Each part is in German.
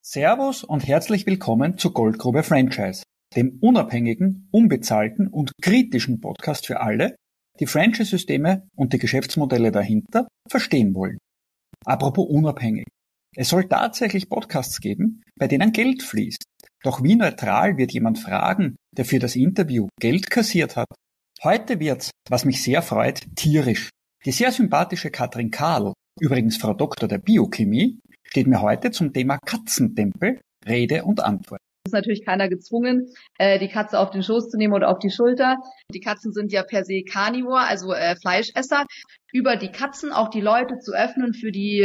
Servus und herzlich willkommen zu Goldgrube Franchise, dem unabhängigen, unbezahlten und kritischen Podcast für alle, die Franchise-Systeme und die Geschäftsmodelle dahinter verstehen wollen. Apropos unabhängig. Es soll tatsächlich Podcasts geben, bei denen Geld fließt. Doch wie neutral wird jemand fragen, der für das Interview Geld kassiert hat? Heute wird's, was mich sehr freut, tierisch. Die sehr sympathische Katrin Karl, übrigens Frau Doktor der Biochemie, steht mir heute zum Thema Katzentempel Rede und Antwort. Es ist natürlich keiner gezwungen, die Katze auf den Schoß zu nehmen oder auf die Schulter. Die Katzen sind ja per se Carnivore, also Fleischesser. Über die Katzen auch die Leute zu öffnen für die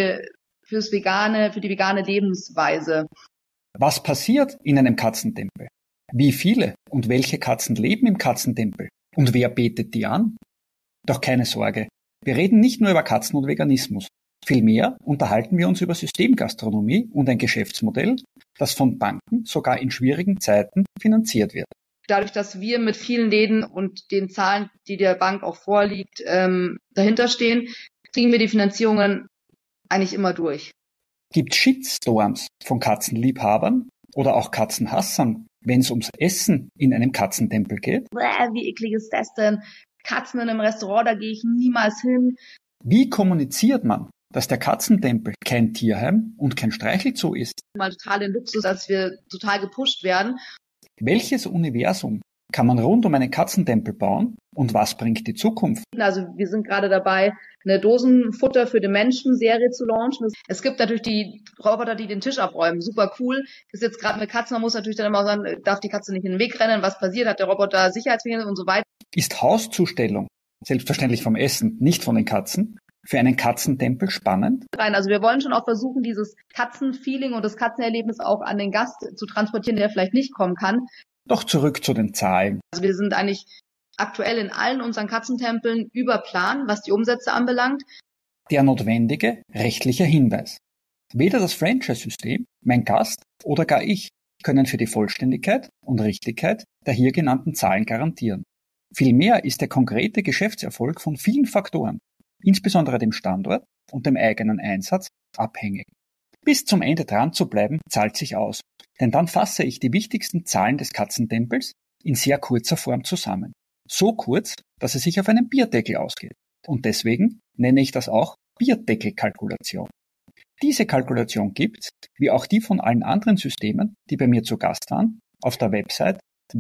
vegane Lebensweise. Was passiert in einem Katzentempel? Wie viele und welche Katzen leben im Katzentempel? Und wer betet die an? Doch keine Sorge, wir reden nicht nur über Katzen und Veganismus. Vielmehr unterhalten wir uns über Systemgastronomie und ein Geschäftsmodell, das von Banken sogar in schwierigen Zeiten finanziert wird. Dadurch, dass wir mit vielen Läden und den Zahlen, die der Bank auch vorliegt, dahinter stehen, kriegen wir die Finanzierungen eigentlich immer durch. Gibt Shitstorms von Katzenliebhabern oder auch Katzenhassern, wenn es ums Essen in einem Katzentempel geht? Wie eklig ist das denn? Katzen in einem Restaurant, da gehe ich niemals hin. Wie kommuniziert man, dass der Katzentempel kein Tierheim und kein Streichelzoo ist? Mal total den Luxus, dass wir total gepusht werden. Welches Universum kann man rund um einen Katzentempel bauen und was bringt die Zukunft? Also wir sind gerade dabei, eine Dosenfutter für den Menschen-Serie zu launchen. Es gibt natürlich die Roboter, die den Tisch abräumen. Super cool. Das ist jetzt gerade eine Katze, man muss natürlich dann immer sagen, darf die Katze nicht in den Weg rennen, was passiert, hat der Roboter Sicherheitswinkel und so weiter. Ist Hauszustellung, selbstverständlich vom Essen, nicht von den Katzen, für einen Katzentempel spannend? Also wir wollen schon auch versuchen, dieses Katzenfeeling und das Katzenerlebnis auch an den Gast zu transportieren, der vielleicht nicht kommen kann. Doch zurück zu den Zahlen. Also wir sind eigentlich aktuell in allen unseren Katzentempeln über Plan, was die Umsätze anbelangt. Der notwendige rechtliche Hinweis. Weder das Franchise-System, mein Gast oder gar ich können für die Vollständigkeit und Richtigkeit der hier genannten Zahlen garantieren. Vielmehr ist der konkrete Geschäftserfolg von vielen Faktoren, insbesondere dem Standort und dem eigenen Einsatz, abhängig. Bis zum Ende dran zu bleiben, zahlt sich aus, denn dann fasse ich die wichtigsten Zahlen des Katzentempels in sehr kurzer Form zusammen. So kurz, dass es sich auf einen Bierdeckel ausgeht. Und deswegen nenne ich das auch Bierdeckelkalkulation. Diese Kalkulation gibt's, wie auch die von allen anderen Systemen, die bei mir zu Gast waren, auf der Website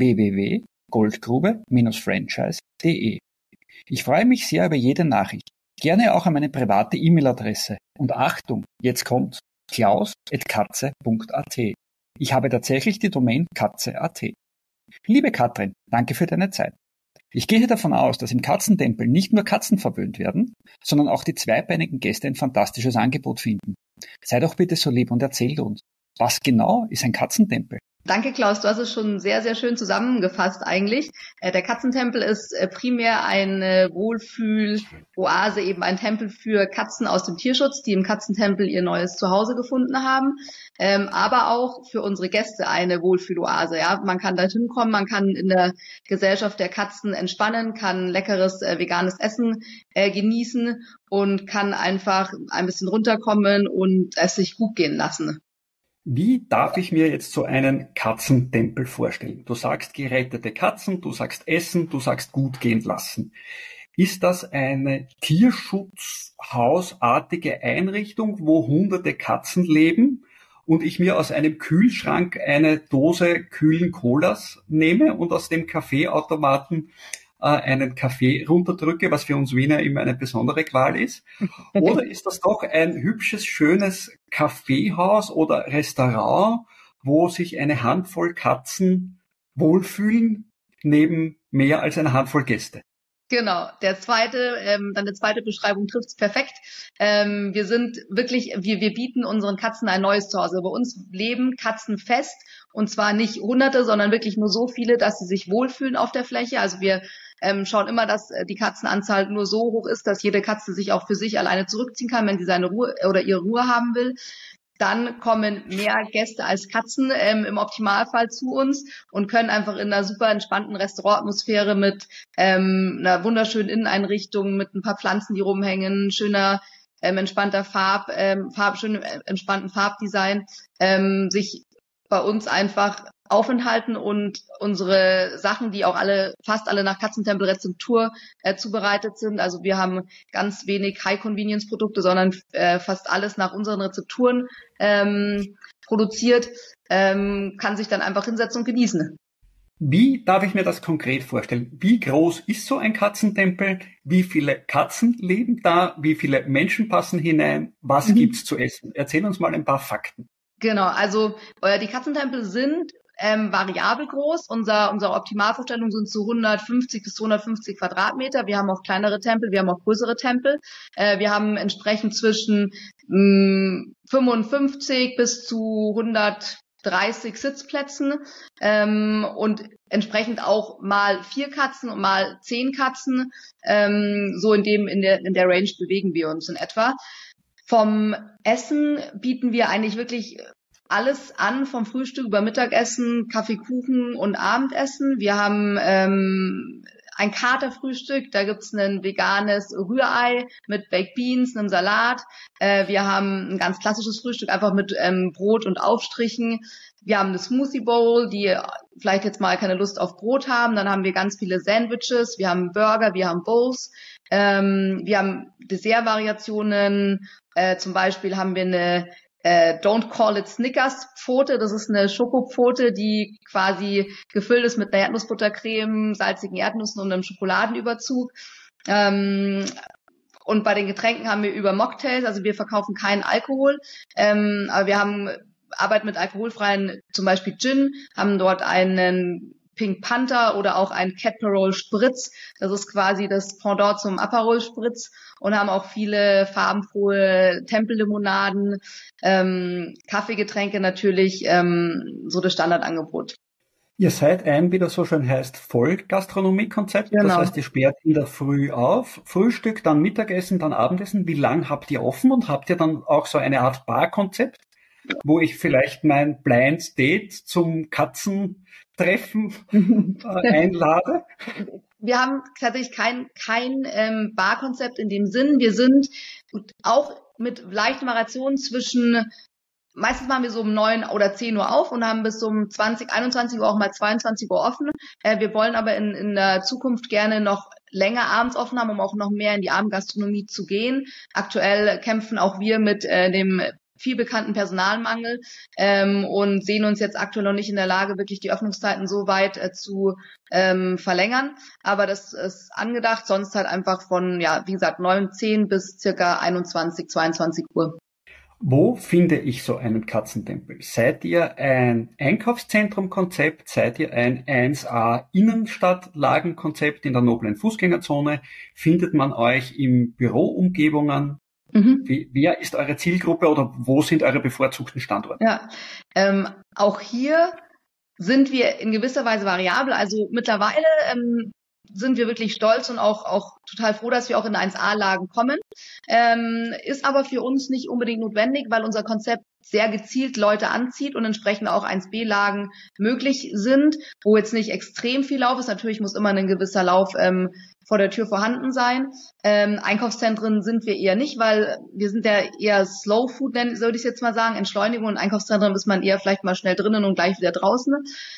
www.goldgrube-franchise.de. Ich freue mich sehr über jede Nachricht, gerne auch an meine private E-Mail-Adresse. Und Achtung, jetzt kommt's, klaus@katze.at. Ich habe tatsächlich die Domain katze.at. Liebe Katrin, danke für deine Zeit. Ich gehe davon aus, dass im Katzentempel nicht nur Katzen verwöhnt werden, sondern auch die zweibeinigen Gäste ein fantastisches Angebot finden. Sei doch bitte so lieb und erzähl uns, was genau ist ein Katzentempel? Danke, Klaus. Du hast es schon sehr, sehr schön zusammengefasst eigentlich. Der Katzentempel ist primär eine Wohlfühl-Oase, eben ein Tempel für Katzen aus dem Tierschutz, die im Katzentempel ihr neues Zuhause gefunden haben. Aber auch für unsere Gäste eine Wohlfühl-Oase. Ja, man kann dorthin kommen, man kann in der Gesellschaft der Katzen entspannen, kann leckeres veganes Essen genießen und kann einfach ein bisschen runterkommen und es sich gut gehen lassen. Wie darf ich mir jetzt so einen Katzentempel vorstellen? Du sagst gerettete Katzen, du sagst Essen, du sagst gut gehen lassen. Ist das eine tierschutzhausartige Einrichtung, wo hunderte Katzen leben und ich mir aus einem Kühlschrank eine Dose kühlen Colas nehme und aus dem Kaffeeautomaten einen Kaffee runterdrücke, was für uns Wiener immer eine besondere Qual ist? Oder ist das doch ein hübsches, schönes Kaffeehaus oder Restaurant, wo sich eine Handvoll Katzen wohlfühlen, neben mehr als einer Handvoll Gäste? Genau, deine zweite Beschreibung trifft's perfekt. Wir bieten unseren Katzen ein neues Zuhause. Bei uns leben Katzen fest und zwar nicht Hunderte, sondern wirklich nur so viele, dass sie sich wohlfühlen auf der Fläche. Also wir schauen immer, dass die Katzenanzahl nur so hoch ist, dass jede Katze sich auch für sich alleine zurückziehen kann, wenn sie seine Ruhe oder ihre Ruhe haben will. Dann kommen mehr Gäste als Katzen im Optimalfall zu uns und können einfach in einer super entspannten Restaurantatmosphäre mit einer wunderschönen Inneneinrichtung, mit ein paar Pflanzen, die rumhängen, schöner entspannten Farbdesign, sich bei uns einfach aufenthalten und unsere Sachen, die auch fast alle nach Katzentempel-Rezeptur zubereitet sind. Also wir haben ganz wenig High-Convenience-Produkte, sondern fast alles nach unseren Rezepturen produziert, kann sich dann einfach hinsetzen und genießen. Wie darf ich mir das konkret vorstellen? Wie groß ist so ein Katzentempel? Wie viele Katzen leben da? Wie viele Menschen passen hinein? Was gibt's zu essen? Erzähl uns mal ein paar Fakten. Genau, also die Katzentempel sind variabel groß. Unsere Optimalvorstellung sind so 150 bis 250 Quadratmeter. Wir haben auch kleinere Tempel, wir haben auch größere Tempel. Wir haben entsprechend zwischen 55 bis zu 130 Sitzplätzen und entsprechend auch mal 4 Katzen und mal 10 Katzen. So in der Range bewegen wir uns in etwa. Vom Essen bieten wir eigentlich wirklich alles an, vom Frühstück über Mittagessen, Kaffee, Kuchen und Abendessen. Wir haben ein Katerfrühstück, da gibt's ein veganes Rührei mit Baked Beans, einem Salat. Wir haben ein ganz klassisches Frühstück, einfach mit Brot und Aufstrichen. Wir haben eine Smoothie Bowl, die vielleicht jetzt mal keine Lust auf Brot haben. Dann haben wir ganz viele Sandwiches, wir haben Burger, wir haben Bowls. Wir haben Dessertvariationen. Zum Beispiel haben wir eine Don't Call It Snickers Pfote. Das ist eine Schokopfote, die quasi gefüllt ist mit einer Erdnussbuttercreme, salzigen Erdnüssen und einem Schokoladenüberzug. Und bei den Getränken haben wir über Mocktails, also wir verkaufen keinen Alkohol, aber wir arbeiten mit alkoholfreien, zum Beispiel Gin, haben dort einen Pink Panther oder auch ein Caparol Spritz. Das ist quasi das Pendant zum Aperol Spritz und haben auch viele farbenfrohe Tempellimonaden, Kaffeegetränke natürlich, so das Standardangebot. Ihr seid ein, wie das so schön heißt, Vollgastronomie-Konzept. Genau. Das heißt, ihr sperrt in der Früh auf, Frühstück, dann Mittagessen, dann Abendessen. Wie lang habt ihr offen und habt ihr dann auch so eine Art Bar-Konzept, wo ich vielleicht mein Blind Date zum Katzentreffen einlade? Wir haben tatsächlich kein Barkonzept in dem Sinn. Wir sind auch mit leichten Variationen meistens machen wir so um 9 oder 10 Uhr auf und haben bis um 21 Uhr auch mal 22 Uhr offen. Wir wollen aber in der Zukunft gerne noch länger abends offen haben, um auch noch mehr in die Abendgastronomie zu gehen. Aktuell kämpfen auch wir mit dem viel bekannten Personalmangel und sehen uns jetzt aktuell noch nicht in der Lage, wirklich die Öffnungszeiten so weit zu verlängern. Aber das ist angedacht, sonst halt einfach von, wie gesagt, 9, 10 bis circa 21, 22 Uhr. Wo finde ich so einen Katzentempel? Seid ihr ein Einkaufszentrum-Konzept? Seid ihr ein 1A Innenstadtlagenkonzept in der noblen Fußgängerzone? Findet man euch in Büroumgebungen? Wer ist eure Zielgruppe oder wo sind eure bevorzugten Standorte? Ja, auch hier sind wir in gewisser Weise variabel. Also mittlerweile sind wir wirklich stolz und auch total froh, dass wir auch in 1A-Lagen kommen. Ist aber für uns nicht unbedingt notwendig, weil unser Konzept sehr gezielt Leute anzieht und entsprechend auch 1B-Lagen möglich sind, wo jetzt nicht extrem viel Lauf ist. Natürlich muss immer ein gewisser Lauf vor der Tür vorhanden sein. Einkaufszentren sind wir eher nicht, weil wir sind ja eher Slow Food, würde ich jetzt mal sagen. Entschleunigung und Einkaufszentren ist man eher vielleicht mal schnell drinnen und gleich wieder draußen.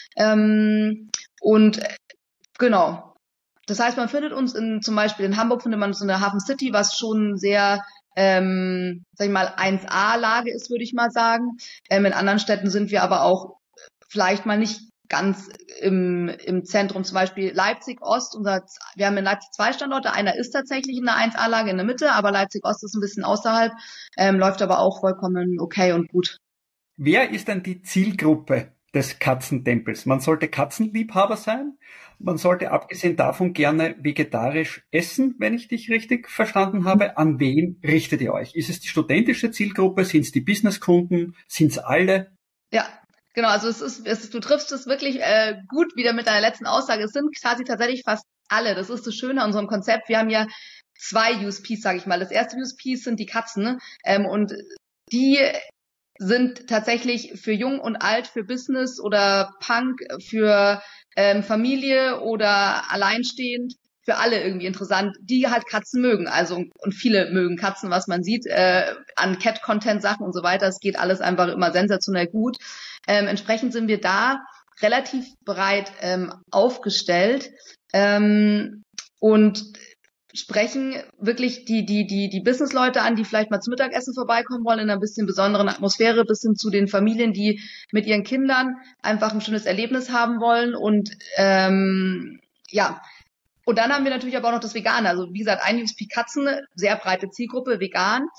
Und genau. Das heißt, man findet uns zum Beispiel in Hamburg findet man uns in der Hafen City, was schon sehr, sag ich mal, 1A-Lage ist, würde ich mal sagen. In anderen Städten sind wir aber auch vielleicht mal nicht ganz im Zentrum, zum Beispiel Leipzig Ost. Wir haben in Leipzig 2 Standorte. Einer ist tatsächlich in der 1A-Lage in der Mitte, aber Leipzig Ost ist ein bisschen außerhalb, läuft aber auch vollkommen okay und gut. Wer ist denn die Zielgruppe des Katzentempels? Man sollte Katzenliebhaber sein. Man sollte abgesehen davon gerne vegetarisch essen, wenn ich dich richtig verstanden habe. An wen richtet ihr euch? Ist es die studentische Zielgruppe? Sind es die Businesskunden? Sind es alle? Ja, genau. Also du triffst es wirklich gut wieder mit deiner letzten Aussage. Es sind quasi tatsächlich fast alle. Das ist das Schöne an unserem Konzept. Wir haben ja 2 USPs, sage ich mal. Das erste USP sind die Katzen und die sind tatsächlich für Jung und Alt, für Business oder Punk, für Familie oder alleinstehend für alle irgendwie interessant, die halt Katzen mögen. Also, und viele mögen Katzen, was man sieht, an Cat-Content-Sachen und so weiter. Es geht alles einfach immer sensationell gut. Entsprechend sind wir da relativ breit aufgestellt und sprechen wirklich die Businessleute an, die vielleicht mal zum Mittagessen vorbeikommen wollen, in einer bisschen besonderen Atmosphäre, bis hin zu den Familien, die mit ihren Kindern einfach ein schönes Erlebnis haben wollen. Und ja, und dann haben wir natürlich aber auch noch das Vegane. Also wie gesagt, ein USP Katzen, sehr breite Zielgruppe, vegan,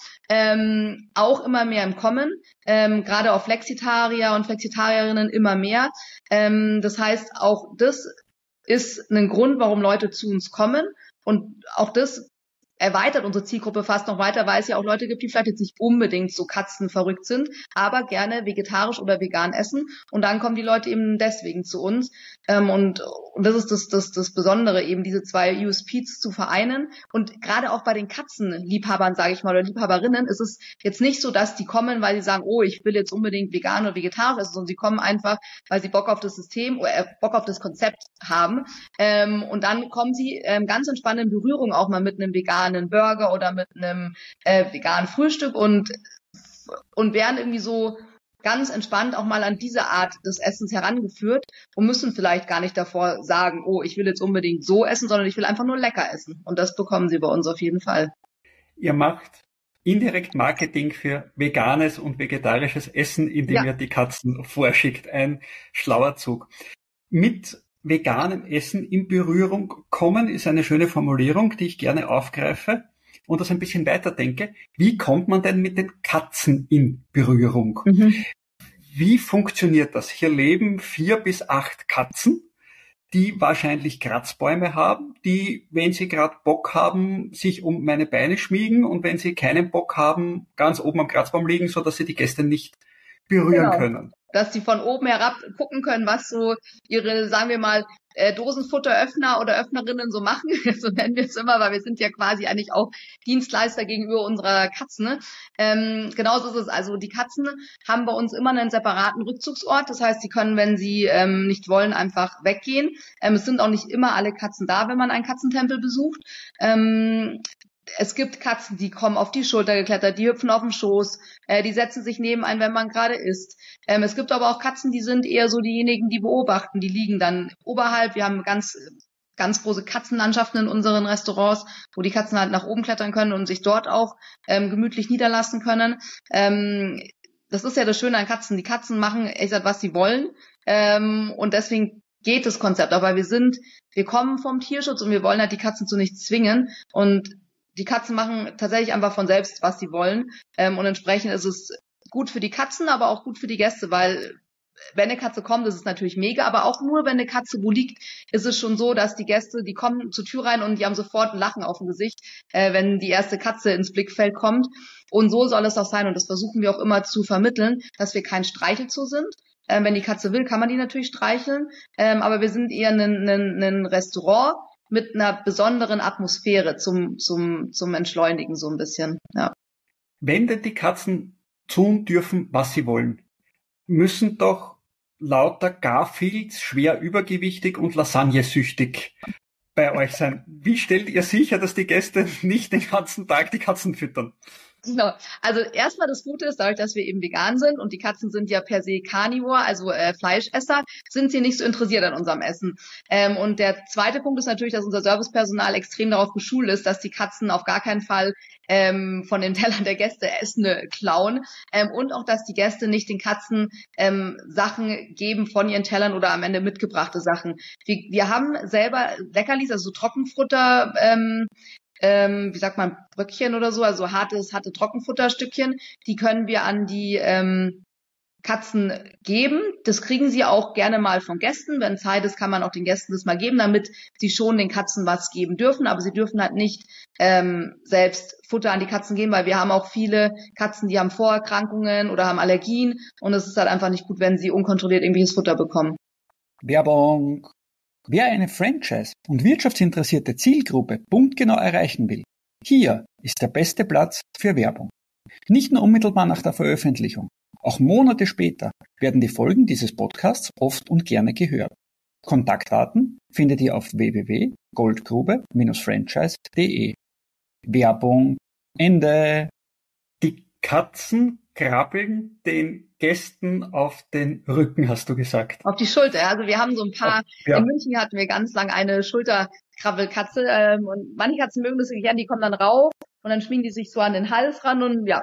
auch immer mehr im Kommen, gerade auch Flexitarier und Flexitarierinnen immer mehr. Das heißt, auch das ist ein Grund, warum Leute zu uns kommen. Und auch das erweitert unsere Zielgruppe fast noch weiter, weil es ja auch Leute gibt, die vielleicht jetzt nicht unbedingt so katzenverrückt sind, aber gerne vegetarisch oder vegan essen. Und dann kommen die Leute eben deswegen zu uns. Und das ist das Besondere, eben diese zwei USPs zu vereinen. Und gerade auch bei den Katzenliebhabern, sage ich mal, oder Liebhaberinnen, ist es jetzt nicht so, dass die kommen, weil sie sagen, oh, ich will jetzt unbedingt vegan oder vegetarisch essen, sondern sie kommen einfach, weil sie Bock auf das System oder Bock auf das Konzept haben. Und dann kommen sie ganz entspannt in Berührung auch mal mit einem veganen Burger oder mit einem veganen Frühstück und werden irgendwie so ganz entspannt auch mal an diese Art des Essens herangeführt und müssen vielleicht gar nicht davor sagen, oh, ich will jetzt unbedingt so essen, sondern ich will einfach nur lecker essen. Und das bekommen sie bei uns auf jeden Fall. Ihr macht indirekt Marketing für veganes und vegetarisches Essen, indem ihr die Katzen vorschickt. Ein schlauer Zug. Mit veganem Essen in Berührung kommen ist eine schöne Formulierung, die ich gerne aufgreife und das ein bisschen weiterdenke. Wie kommt man denn mit den Katzen in Berührung? Wie funktioniert das? Hier leben 4 bis 8 Katzen, die wahrscheinlich Kratzbäume haben, die, wenn sie gerade Bock haben, sich um meine Beine schmiegen und wenn sie keinen Bock haben, ganz oben am Kratzbaum liegen, sodass sie die Gäste nicht berühren können. Dass die von oben herab gucken können, was so ihre, sagen wir mal, Dosenfutteröffner oder Öffnerinnen so machen, so nennen wir es immer, weil wir sind ja quasi eigentlich auch Dienstleister gegenüber unserer Katzen. Genauso ist es. Also die Katzen haben bei uns immer einen separaten Rückzugsort. Das heißt, sie können, wenn sie nicht wollen, einfach weggehen. Es sind auch nicht immer alle Katzen da, wenn man einen Katzentempel besucht. Es gibt Katzen, die kommen auf die Schulter geklettert, die hüpfen auf den Schoß, die setzen sich neben einen, wenn man gerade isst. Es gibt aber auch Katzen, die sind eher so diejenigen, die beobachten, die liegen dann oberhalb. Wir haben ganz große Katzenlandschaften in unseren Restaurants, wo die Katzen halt nach oben klettern können und sich dort auch gemütlich niederlassen können. Das ist ja das Schöne an Katzen. Die Katzen machen echt, was sie wollen. Und deswegen geht das Konzept. Aber wir kommen vom Tierschutz und wir wollen halt die Katzen zu nichts zwingen. Und die Katzen machen tatsächlich einfach von selbst, was sie wollen. Und entsprechend ist es gut für die Katzen, aber auch gut für die Gäste, weil wenn eine Katze kommt, ist es natürlich mega, aber auch nur, wenn eine Katze wo liegt, ist es schon so, dass die Gäste, die kommen zur Tür rein und die haben sofort ein Lachen auf dem Gesicht, wenn die erste Katze ins Blickfeld kommt. Und so soll es auch sein und das versuchen wir auch immer zu vermitteln, dass wir kein Streichelzoo sind. Wenn die Katze will, kann man die natürlich streicheln, aber wir sind eher ein Restaurant mit einer besonderen Atmosphäre zum Entschleunigen so ein bisschen. Ja. Wenn denn die Katzen tun dürfen, was sie wollen, müssen doch lauter Garfields schwer übergewichtig und lasagnesüchtig bei euch sein. Wie stellt ihr sicher, dass die Gäste nicht den ganzen Tag die Katzen füttern? Genau. Also erstmal das Gute ist, dadurch, dass wir eben vegan sind und die Katzen sind ja per se Carnivore, also Fleischesser, sind sie nicht so interessiert an unserem Essen. Und der zweite Punkt ist natürlich, dass unser Servicepersonal extrem darauf geschult ist, dass die Katzen auf gar keinen Fall von den Tellern der Gäste Essen klauen und auch, dass die Gäste nicht den Katzen Sachen geben von ihren Tellern oder am Ende mitgebrachte Sachen. Wir haben selber Leckerlis, also so Trockenfutter, wie sagt man, Bröckchen oder so, also harte Trockenfutterstückchen, die können wir an die Katzen geben. Das kriegen sie auch gerne mal von Gästen. Wenn Zeit ist, kann man auch den Gästen das mal geben, damit sie schon den Katzen was geben dürfen. Aber sie dürfen halt nicht selbst Futter an die Katzen geben, weil wir haben auch viele Katzen, die haben Vorerkrankungen oder haben Allergien. Und es ist halt einfach nicht gut, wenn sie unkontrolliert irgendwelches Futter bekommen. Werbung. Wer eine Franchise- und wirtschaftsinteressierte Zielgruppe punktgenau erreichen will, hier ist der beste Platz für Werbung. Nicht nur unmittelbar nach der Veröffentlichung, auch Monate später werden die Folgen dieses Podcasts oft und gerne gehört. Kontaktdaten findet ihr auf www.goldgrube-franchise.de. Werbung Ende. Die Katzen krabbeln den Gästen auf den Rücken, hast du gesagt. Auf die Schulter. Also wir haben so ein paar, in München hatten wir ganz lang eine Schulterkrabbelkatze und manche Katzen mögen das gern, die kommen dann rauf und dann schmiegen die sich so an den Hals ran und ja.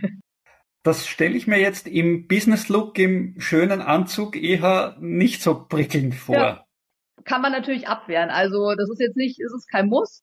Das stelle ich mir jetzt im Business-Look, im schönen Anzug eher nicht so prickelnd vor. Ja. Kann man natürlich abwehren. Also das ist jetzt nicht, ist es kein Muss.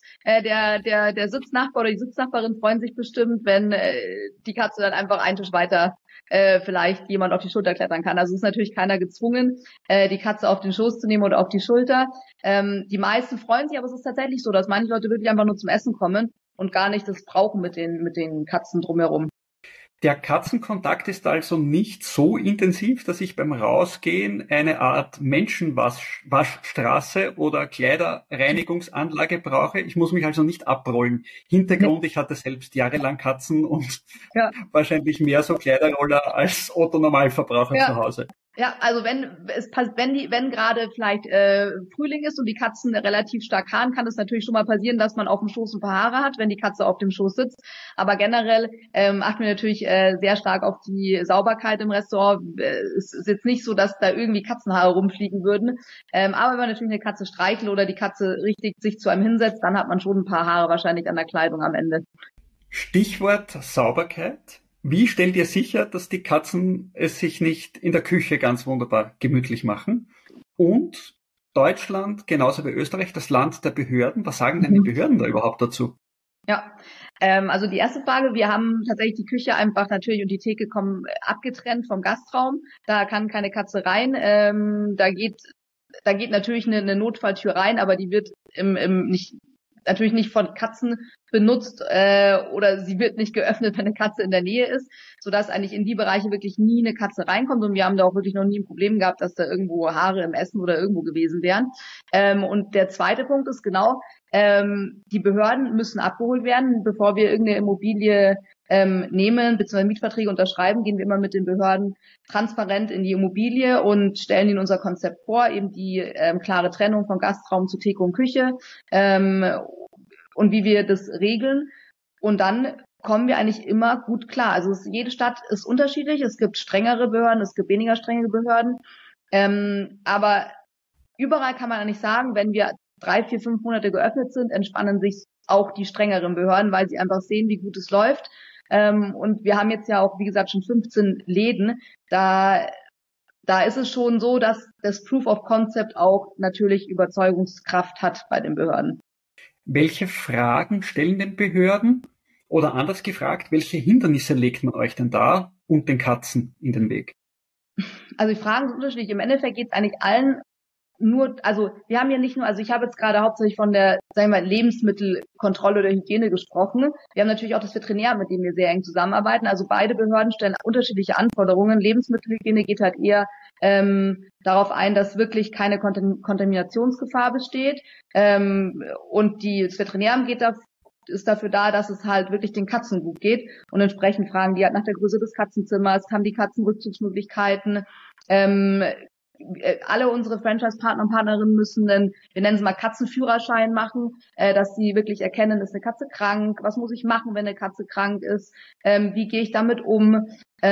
Der Sitznachbar oder die Sitznachbarin freuen sich bestimmt, wenn die Katze dann einfach einen Tisch weiter vielleicht jemand auf die Schulter klettern kann. Also es ist natürlich keiner gezwungen, die Katze auf den Schoß zu nehmen oder auf die Schulter. Die meisten freuen sich, aber es ist tatsächlich so, dass manche Leute wirklich einfach nur zum Essen kommen und gar nicht das brauchen mit den Katzen drumherum. Der Katzenkontakt ist also nicht so intensiv, dass ich beim Rausgehen eine Art Menschenwaschstraße oder Kleiderreinigungsanlage brauche. Ich muss mich also nicht abrollen. Hintergrund, ich hatte selbst jahrelang Katzen und wahrscheinlich mehr so Kleiderroller als Otto-Normalverbraucher zu Hause. Ja, also wenn gerade vielleicht Frühling ist und die Katzen relativ stark haaren, kann es natürlich schon mal passieren, dass man auf dem Schoß ein paar Haare hat, wenn die Katze auf dem Schoß sitzt. Aber generell achten wir natürlich sehr stark auf die Sauberkeit im Restaurant. Es ist jetzt nicht so, dass da irgendwie Katzenhaare rumfliegen würden. Aber wenn man natürlich eine Katze streichelt oder die Katze richtig sich zu einem hinsetzt, dann hat man schon ein paar Haare wahrscheinlich an der Kleidung am Ende. Stichwort Sauberkeit. Wie stellt ihr sicher, dass die Katzen es sich nicht in der Küche ganz wunderbar gemütlich machen? Und Deutschland, genauso wie Österreich, das Land der Behörden. Was sagen denn die Behörden da überhaupt dazu? Ja, also die erste Frage, wir haben tatsächlich die Küche einfach natürlich und die Theke kommen abgetrennt vom Gastraum. Da kann keine Katze rein. Da geht natürlich eine Notfalltür rein, aber die wird natürlich nicht von Katzen benutzt oder sie wird nicht geöffnet, wenn eine Katze in der Nähe ist, sodass eigentlich in die Bereiche wirklich nie eine Katze reinkommt und wir haben da auch wirklich noch nie ein Problem gehabt, dass da irgendwo Haare im Essen oder irgendwo gewesen wären. Und der zweite Punkt ist genau, die Behörden müssen abgeholt werden, bevor wir irgendeine Immobilie nehmen bzw. Mietverträge unterschreiben, gehen wir immer mit den Behörden transparent in die Immobilie und stellen ihnen unser Konzept vor, eben die klare Trennung von Gastraum zu Theke und Küche und wie wir das regeln. Und dann kommen wir eigentlich immer gut klar. Also jede Stadt ist unterschiedlich. Es gibt strengere Behörden, es gibt weniger strenge Behörden. Aber überall kann man eigentlich sagen, wenn wir 3, 4, 5 Monate geöffnet sind, entspannen sich auch die strengeren Behörden, weil sie einfach sehen, wie gut es läuft. Und wir haben jetzt ja auch, wie gesagt, schon 15 Läden. Da ist es schon so, dass das Proof of Concept auch natürlich Überzeugungskraft hat bei den Behörden. Welche Fragen stellen den Behörden? Oder anders gefragt, welche Hindernisse legt man euch denn da und den Katzen in den Weg? Also die Fragen sind unterschiedlich. Im Endeffekt geht es eigentlich allen also wir haben ja nicht nur, also ich habe jetzt gerade hauptsächlich von der, sagen wir mal, Lebensmittelkontrolle oder Hygiene gesprochen. Wir haben natürlich auch das Veterinär, mit dem wir sehr eng zusammenarbeiten. Also beide Behörden stellen unterschiedliche Anforderungen. Lebensmittelhygiene geht halt eher darauf ein, dass wirklich keine Kontaminationsgefahr besteht. Und das Veterinäramt ist dafür da, dass es halt wirklich den Katzen gut geht. Und entsprechend fragen die halt nach der Größe des Katzenzimmers, haben die Katzen Rückzugsmöglichkeiten. Alle unsere Franchise-Partner und Partnerinnen müssen wir nennen es mal Katzenführerschein machen, dass sie wirklich erkennen, ist eine Katze krank, was muss ich machen, wenn eine Katze krank ist, wie gehe ich damit um,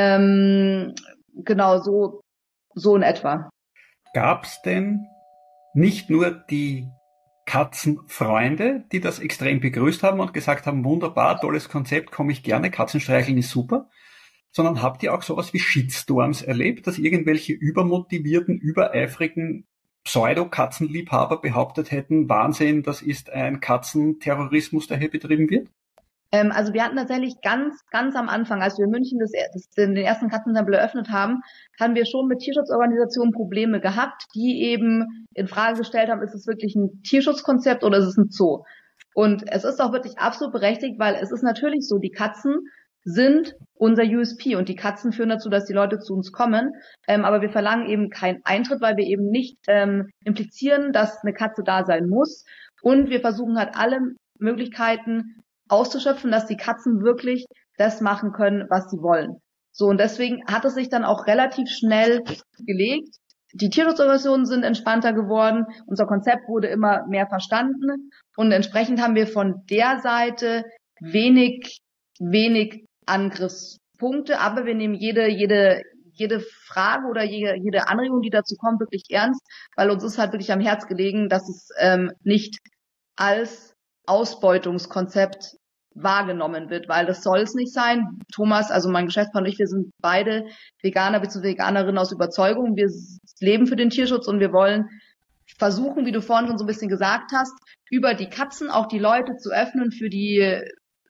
genau so in etwa. Gab's denn nicht nur die Katzenfreunde, die das extrem begrüßt haben und gesagt haben, wunderbar, tolles Konzept, komme ich gerne, Katzenstreicheln ist super, sondern habt ihr auch sowas wie Shitstorms erlebt, dass irgendwelche übermotivierten, übereifrigen Pseudo-Katzenliebhaber behauptet hätten, Wahnsinn, das ist ein Katzenterrorismus, der hier betrieben wird? Also wir hatten tatsächlich ganz, ganz am Anfang, als wir in München den ersten Katzentempel eröffnet haben wir schon mit Tierschutzorganisationen Probleme gehabt, die eben in Frage gestellt haben, ist es wirklich ein Tierschutzkonzept oder ist es ein Zoo? Und es ist auch wirklich absolut berechtigt, weil es ist natürlich so, die Katzen sind unser USP und die Katzen führen dazu, dass die Leute zu uns kommen. Aber wir verlangen eben keinen Eintritt, weil wir eben nicht implizieren, dass eine Katze da sein muss. Und wir versuchen halt alle Möglichkeiten auszuschöpfen, dass die Katzen wirklich das machen können, was sie wollen. So, und deswegen hat es sich dann auch relativ schnell gelegt, Die Tierschutzorganisationen sind entspannter geworden. Unser Konzept wurde immer mehr verstanden. Und entsprechend haben wir von der Seite wenig Angriffspunkte. Aber wir nehmen jede Frage oder jede Anregung, die dazu kommt, wirklich ernst, weil uns ist halt wirklich am Herz gelegen, dass es nicht als Ausbeutungskonzept wahrgenommen wird, weil das soll es nicht sein. Thomas, also mein Geschäftspartner und ich, wir sind beide Veganer bzw. Veganerinnen aus Überzeugung. Wir leben für den Tierschutz und wir wollen versuchen, wie du vorhin schon so ein bisschen gesagt hast, über die Katzen auch die Leute zu öffnen für die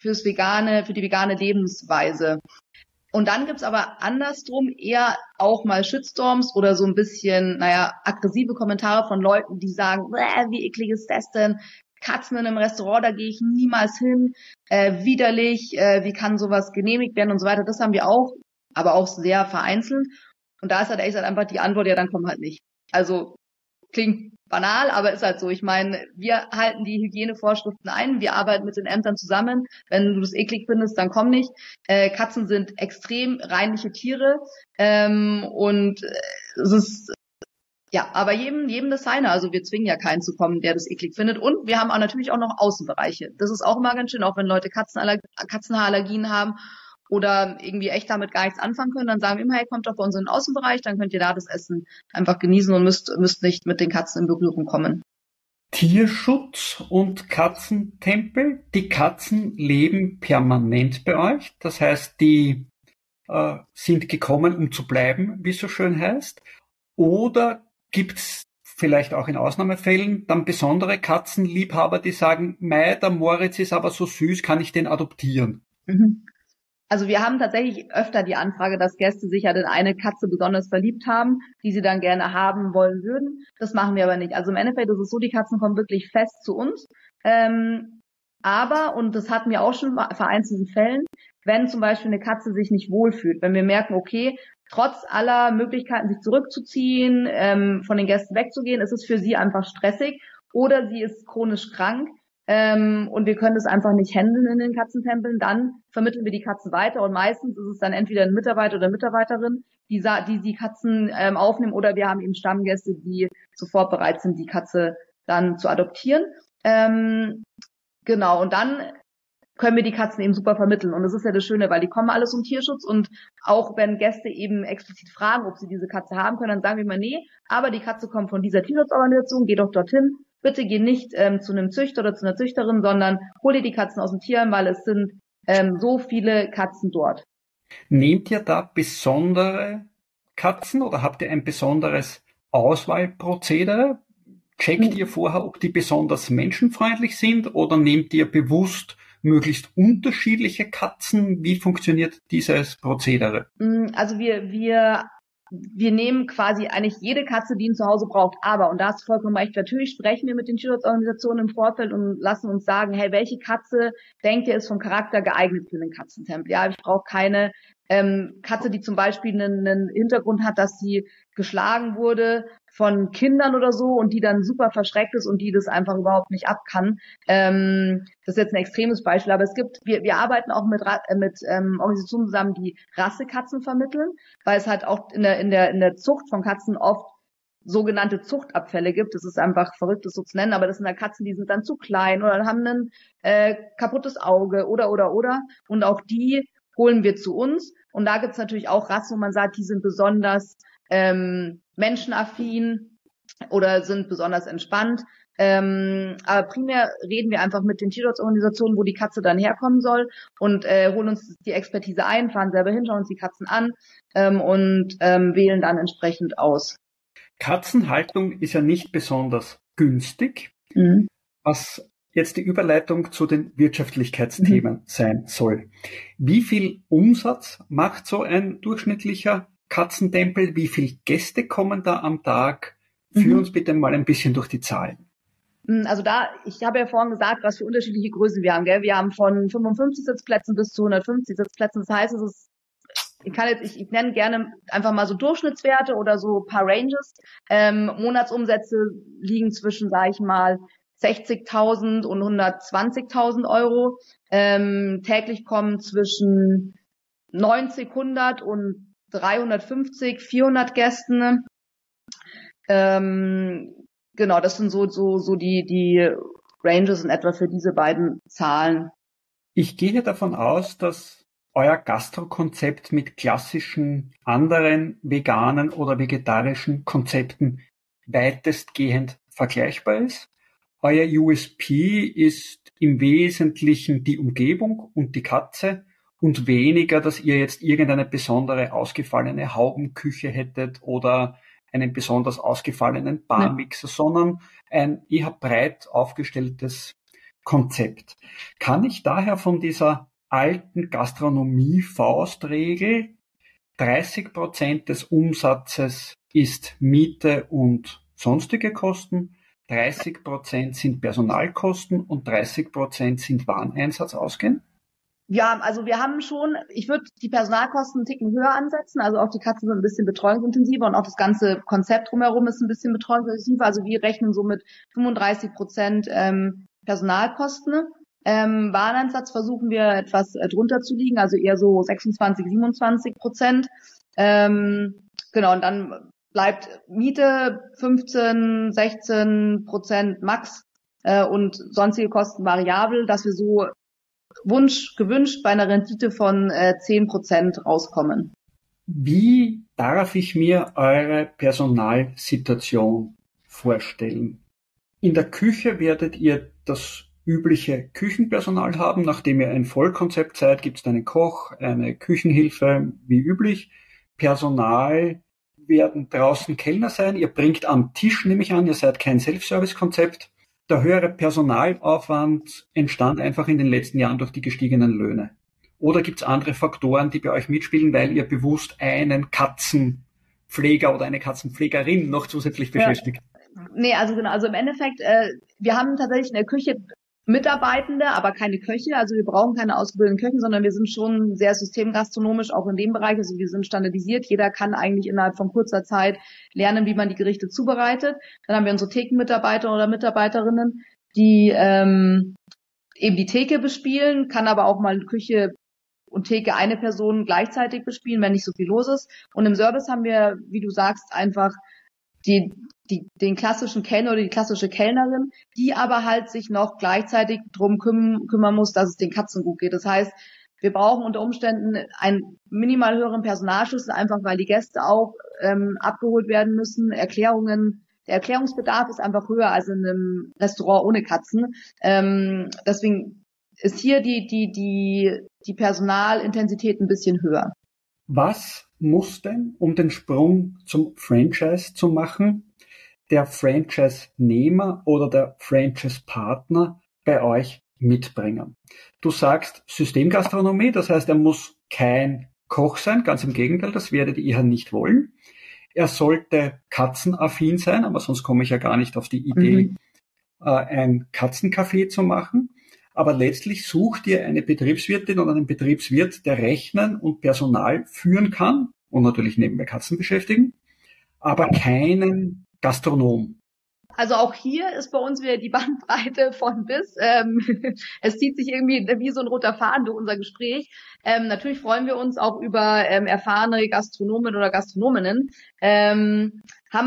vegane Lebensweise. Und dann gibt's aber andersrum eher auch mal Shitstorms oder so ein bisschen, aggressive Kommentare von Leuten, die sagen, wie eklig ist das denn? Katzen in einem Restaurant, da gehe ich niemals hin, widerlich, wie kann sowas genehmigt werden und so weiter. Das haben wir auch, aber auch sehr vereinzelt. Und da ist halt echt einfach die Antwort, ja, dann komm halt nicht. Also klingt banal, aber ist halt so. Ich meine, wir halten die Hygienevorschriften ein, wir arbeiten mit den Ämtern zusammen. Wenn du das eklig findest, dann komm nicht. Katzen sind extrem reinliche Tiere und es ist aber jedem das seine. Also wir zwingen ja keinen zu kommen, der das eklig findet. Und wir haben auch natürlich auch noch Außenbereiche. Das ist auch immer ganz schön, auch wenn Leute Katzenhaarallergien haben oder irgendwie echt damit gar nichts anfangen können, dann sagen wir immer, hey, kommt doch bei uns in den Außenbereich, dann könnt ihr da das Essen einfach genießen und müsst nicht mit den Katzen in Berührung kommen. Tierschutz und Katzentempel. Die Katzen leben permanent bei euch. Das heißt, die sind gekommen, um zu bleiben, wie es so schön heißt. Oder gibt's vielleicht auch in Ausnahmefällen dann besondere Katzenliebhaber, die sagen, mei, der Moritz ist aber so süß, kann ich den adoptieren? Also wir haben tatsächlich öfter die Anfrage, dass Gäste sich ja in eine Katze besonders verliebt haben, die sie dann gerne haben wollen würden. Das machen wir aber nicht. Also im Endeffekt ist es so, die Katzen kommen wirklich fest zu uns. Aber, und das hatten wir auch schon vereinzelten Fällen, wenn zum Beispiel eine Katze sich nicht wohlfühlt, wenn wir merken, okay, trotz aller Möglichkeiten, sich zurückzuziehen, von den Gästen wegzugehen, ist es für sie einfach stressig oder sie ist chronisch krank und wir können das einfach nicht handeln in den Katzentempeln, dann vermitteln wir die Katze weiter und meistens ist es dann entweder ein Mitarbeiter oder Mitarbeiterin, die Katzen aufnehmen oder wir haben eben Stammgäste, die sofort bereit sind, die Katze dann zu adoptieren. Genau, und dann können wir die Katzen eben super vermitteln. Und das ist ja das Schöne, weil die kommen alles um Tierschutz und auch wenn Gäste eben explizit fragen, ob sie diese Katze haben können, dann sagen wir immer, nee, aber die Katze kommt von dieser Tierschutzorganisation, geh doch dorthin. Bitte geh nicht zu einem Züchter oder zu einer Züchterin, sondern hol dir die Katzen aus dem Tierheim, weil es sind so viele Katzen dort. Nehmt ihr da besondere Katzen oder habt ihr ein besonderes Auswahlprozedere? Checkt ihr vorher, ob die besonders menschenfreundlich sind oder nehmt ihr bewusst möglichst unterschiedliche Katzen? Wie funktioniert dieses Prozedere? Also wir nehmen quasi eigentlich jede Katze, die ein Zuhause braucht. Aber, und da hast du vollkommen recht, natürlich sprechen wir mit den Tierschutzorganisationen im Vorfeld und lassen uns sagen, hey, welche Katze denkt ihr ist vom Charakter geeignet für einen Katzentempel? Ja, ich brauche keine Katze, die zum Beispiel einen Hintergrund hat, dass sie geschlagen wurde von Kindern oder so und die dann super verschreckt ist und die das einfach überhaupt nicht ab kann. Das ist jetzt ein extremes Beispiel, aber wir arbeiten auch mit Organisationen zusammen, die Rassekatzen vermitteln, weil es halt auch in der Zucht von Katzen oft sogenannte Zuchtabfälle gibt. Das ist einfach verrückt, das so zu nennen, aber das sind da Katzen, die sind dann zu klein oder haben ein kaputtes Auge oder. Und auch die holen wir zu uns. Und da gibt's natürlich auch Rassen, wo man sagt, die sind besonders menschenaffin oder sind besonders entspannt. Aber primär reden wir einfach mit den Tierschutzorganisationen, wo die Katze dann herkommen soll und holen uns die Expertise ein, fahren selber hin, schauen uns die Katzen an und wählen dann entsprechend aus. Katzenhaltung ist ja nicht besonders günstig, was jetzt die Überleitung zu den Wirtschaftlichkeitsthemen sein soll. Wie viel Umsatz macht so ein durchschnittlicher Katzentempel? Wie viele Gäste kommen da am Tag? Führ uns bitte mal ein bisschen durch die Zahlen. Also ich habe ja vorhin gesagt, was für unterschiedliche Größen wir haben, gell? Wir haben von 55 Sitzplätzen bis zu 150 Sitzplätzen. Das heißt, ich nenne gerne einfach mal so Durchschnittswerte oder so ein paar Ranges. Monatsumsätze liegen zwischen, sage ich mal, 60.000 und 120.000 Euro. Täglich kommen zwischen 90, 100 und 350, 400 Gästen. Genau, das sind so die Ranges in etwa für diese beiden Zahlen. Ich gehe davon aus, dass euer Gastro-Konzept mit klassischen anderen veganen oder vegetarischen Konzepten weitestgehend vergleichbar ist. Euer USP ist im Wesentlichen die Umgebung und die Katze und weniger, dass ihr jetzt irgendeine besondere ausgefallene Haubenküche hättet oder einen besonders ausgefallenen Barmixer, sondern ein eher breit aufgestelltes Konzept. Kann ich daher von dieser alten Gastronomie-Faustregel 30% des Umsatzes ist Miete und sonstige Kosten, 30% sind Personalkosten und 30% sind Wareneinsatz ausgehen? Ja, also wir haben schon, ich würde die Personalkosten einen Ticken höher ansetzen, also auch die Katzen sind ein bisschen betreuungsintensiver und auch das ganze Konzept drumherum ist ein bisschen betreuungsintensiver, also wir rechnen so mit 35% Personalkosten. Wareneinsatz versuchen wir etwas drunter zu liegen, also eher so 26-27%. Genau, und dann bleibt Miete 15-16% max und sonstige Kosten variabel, dass wir so gewünscht bei einer Rendite von 10% rauskommen. Wie darf ich mir eure Personalsituation vorstellen? In der Küche werdet ihr das übliche Küchenpersonal haben. Nachdem ihr ein Vollkonzept seid, gibt es einen Koch, eine Küchenhilfe, wie üblich. Personal werden draußen Kellner sein. Ihr bringt am Tisch, nehme ich an, ihr seid kein Self-Service-Konzept. Der höhere Personalaufwand entstand einfach in den letzten Jahren durch die gestiegenen Löhne. Oder gibt es andere Faktoren, die bei euch mitspielen, weil ihr bewusst einen Katzenpfleger oder eine Katzenpflegerin noch zusätzlich beschäftigt? Nee, also genau, also im Endeffekt, wir haben tatsächlich in der Küche Mitarbeitende, aber keine Köche. Also wir brauchen keine ausgebildeten Köche, sondern wir sind schon sehr systemgastronomisch auch in dem Bereich. Also wir sind standardisiert. Jeder kann eigentlich innerhalb von kurzer Zeit lernen, wie man die Gerichte zubereitet. Dann haben wir unsere Thekenmitarbeiter oder Mitarbeiterinnen, die eben die Theke bespielen, kann aber auch mal Küche und Theke eine Person gleichzeitig bespielen, wenn nicht so viel los ist. Und im Service haben wir, wie du sagst, einfach den klassischen Kellner oder die klassische Kellnerin, die aber halt sich noch gleichzeitig drum kümmern muss, dass es den Katzen gut geht. Das heißt, wir brauchen unter Umständen einen minimal höheren Personalschlüssel, einfach weil die Gäste auch abgeholt werden müssen. Der Erklärungsbedarf ist einfach höher als in einem Restaurant ohne Katzen. Deswegen ist hier die Personalintensität ein bisschen höher. Was muss denn, um den Sprung zum Franchise zu machen, der Franchise-Nehmer oder der Franchise-Partner bei euch mitbringen? Du sagst Systemgastronomie, das heißt, er muss kein Koch sein, ganz im Gegenteil, das werdet ihr nicht wollen. Er sollte katzenaffin sein, aber sonst komme ich ja gar nicht auf die Idee, ein Katzencafé zu machen. Aber letztlich sucht ihr eine Betriebswirtin oder einen Betriebswirt, der rechnen und Personal führen kann und natürlich nebenbei Katzen beschäftigen, aber keinen Gastronom. Also auch hier ist bei uns wieder die Bandbreite von bis. Es zieht sich irgendwie wie so ein roter Faden durch unser Gespräch. Natürlich freuen wir uns auch über erfahrene Gastronomen oder Gastronominnen, können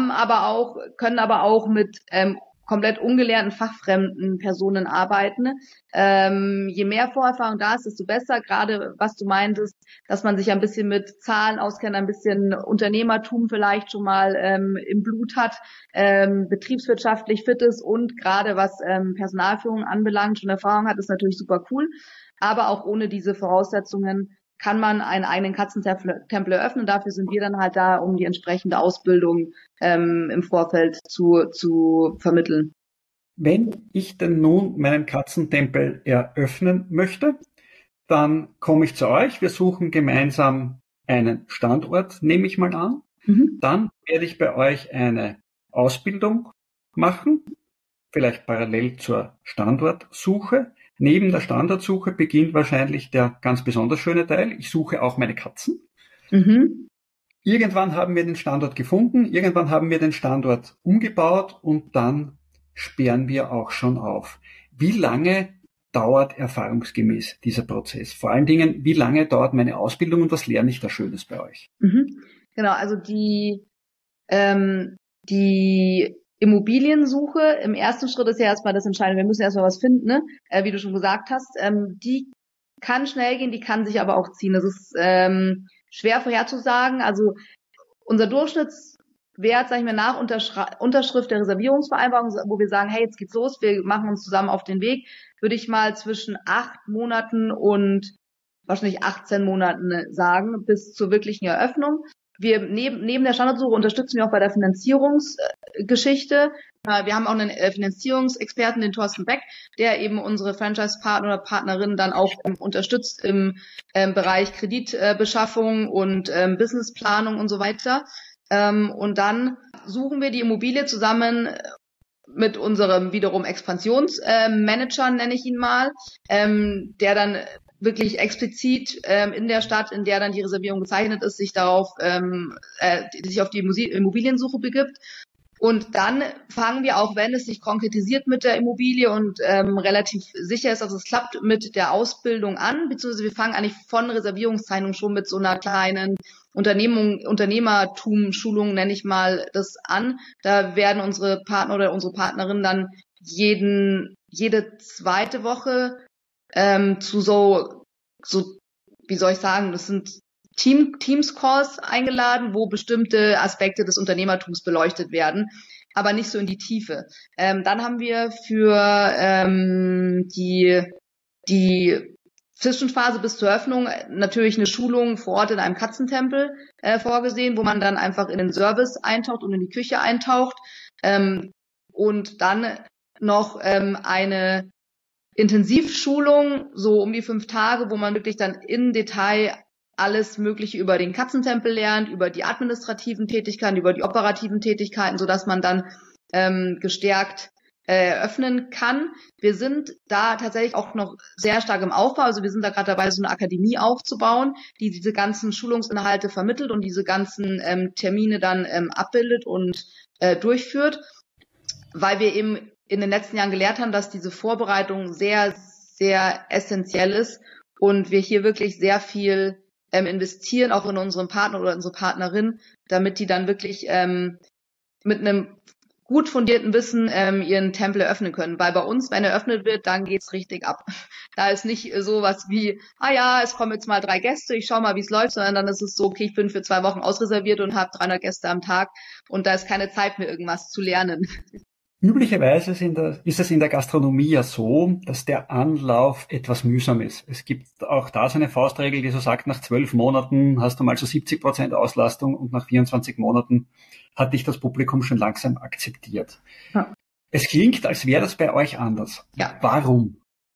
aber auch mit komplett ungelernten, fachfremden Personen arbeiten. Je mehr Vorerfahrung da ist, desto besser. Gerade was du meintest, dass man sich ein bisschen mit Zahlen auskennt, ein bisschen Unternehmertum vielleicht schon mal im Blut hat, betriebswirtschaftlich fit ist und gerade was Personalführung anbelangt, schon Erfahrung hat, ist natürlich super cool. Aber auch ohne diese Voraussetzungen kann man einen eigenen Katzentempel eröffnen. Dafür sind wir dann halt da, um die entsprechende Ausbildung im Vorfeld zu vermitteln. Wenn ich denn nun meinen Katzentempel eröffnen möchte, dann komme ich zu euch. Wir suchen gemeinsam einen Standort, nehme ich mal an. Dann werde ich bei euch eine Ausbildung machen, vielleicht parallel zur Standortsuche. Neben der Standortsuche beginnt wahrscheinlich der ganz besonders schöne Teil. Ich suche auch meine Katzen. Irgendwann haben wir den Standort gefunden, irgendwann haben wir den Standort umgebaut und dann sperren wir auch schon auf. Wie lange dauert erfahrungsgemäß dieser Prozess? Vor allen Dingen, wie lange dauert meine Ausbildung und was lerne ich da Schönes bei euch? Genau, also Die Immobiliensuche im ersten Schritt ist ja erstmal das Entscheidende. Wir müssen erstmal was finden, ne? Wie du schon gesagt hast. Die kann schnell gehen, die kann sich aber auch ziehen. Das ist schwer vorherzusagen. Also unser Durchschnittswert, sag ich mal, nach Unterschrift der Reservierungsvereinbarung, wo wir sagen, hey, jetzt geht's los, wir machen uns zusammen auf den Weg, würde ich mal zwischen 8 Monaten und wahrscheinlich 18 Monaten sagen, bis zur wirklichen Eröffnung. Wir neben der Standortsuche unterstützen wir auch bei der Finanzierungsgeschichte. Wir haben auch einen Finanzierungsexperten, den Thorsten Beck, der eben unsere Franchise-Partner oder Partnerinnen dann auch unterstützt im Bereich Kreditbeschaffung und Businessplanung und so weiter. Und dann suchen wir die Immobilie zusammen mit unserem wiederum Expansionsmanager, nenne ich ihn mal, der dann wirklich explizit in der Stadt, in der dann die Reservierung gezeichnet ist, sich auf die Immobiliensuche begibt. Und dann fangen wir, auch wenn es sich konkretisiert mit der Immobilie und relativ sicher ist, dass es klappt, mit der Ausbildung an, beziehungsweise wir fangen eigentlich von Reservierungszeichnung schon mit so einer kleinen Unternehmertum-Schulung, nenne ich mal, das an. Da werden unsere Partner oder unsere Partnerinnen dann jede zweite Woche zu so, wie soll ich sagen, das sind Teams-Calls eingeladen, wo bestimmte Aspekte des Unternehmertums beleuchtet werden, aber nicht so in die Tiefe. Dann haben wir für die Zwischenphase bis zur Öffnung natürlich eine Schulung vor Ort in einem Katzentempel vorgesehen, wo man dann einfach in den Service eintaucht und in die Küche eintaucht, und dann noch eine Intensivschulung, so um die 5 Tage, wo man wirklich dann in Detail alles Mögliche über den Katzentempel lernt, über die administrativen Tätigkeiten, über die operativen Tätigkeiten, sodass man dann gestärkt öffnen kann. Wir sind da tatsächlich auch noch sehr stark im Aufbau, also wir sind da gerade dabei, so eine Akademie aufzubauen, die diese ganzen Schulungsinhalte vermittelt und diese ganzen Termine dann abbildet und durchführt, weil wir eben in den letzten Jahren gelernt haben, dass diese Vorbereitung sehr, sehr essentiell ist und wir hier wirklich sehr viel investieren, auch in unseren Partner oder unsere Partnerin, damit die dann wirklich mit einem gut fundierten Wissen ihren Tempel eröffnen können. Weil bei uns, wenn er eröffnet wird, dann geht's richtig ab. Da ist nicht sowas wie, es kommen jetzt mal 3 Gäste, ich schau mal, wie es läuft, sondern dann ist es so, okay, ich bin für 2 Wochen ausreserviert und habe 300 Gäste am Tag und da ist keine Zeit mehr, irgendwas zu lernen. Üblicherweise ist es in der Gastronomie ja so, dass der Anlauf etwas mühsam ist. Es gibt auch da so eine Faustregel, die so sagt, nach 12 Monaten hast du mal so 70% Auslastung und nach 24 Monaten hat dich das Publikum schon langsam akzeptiert. Ja. Es klingt, als wäre das bei euch anders. Ja. Warum?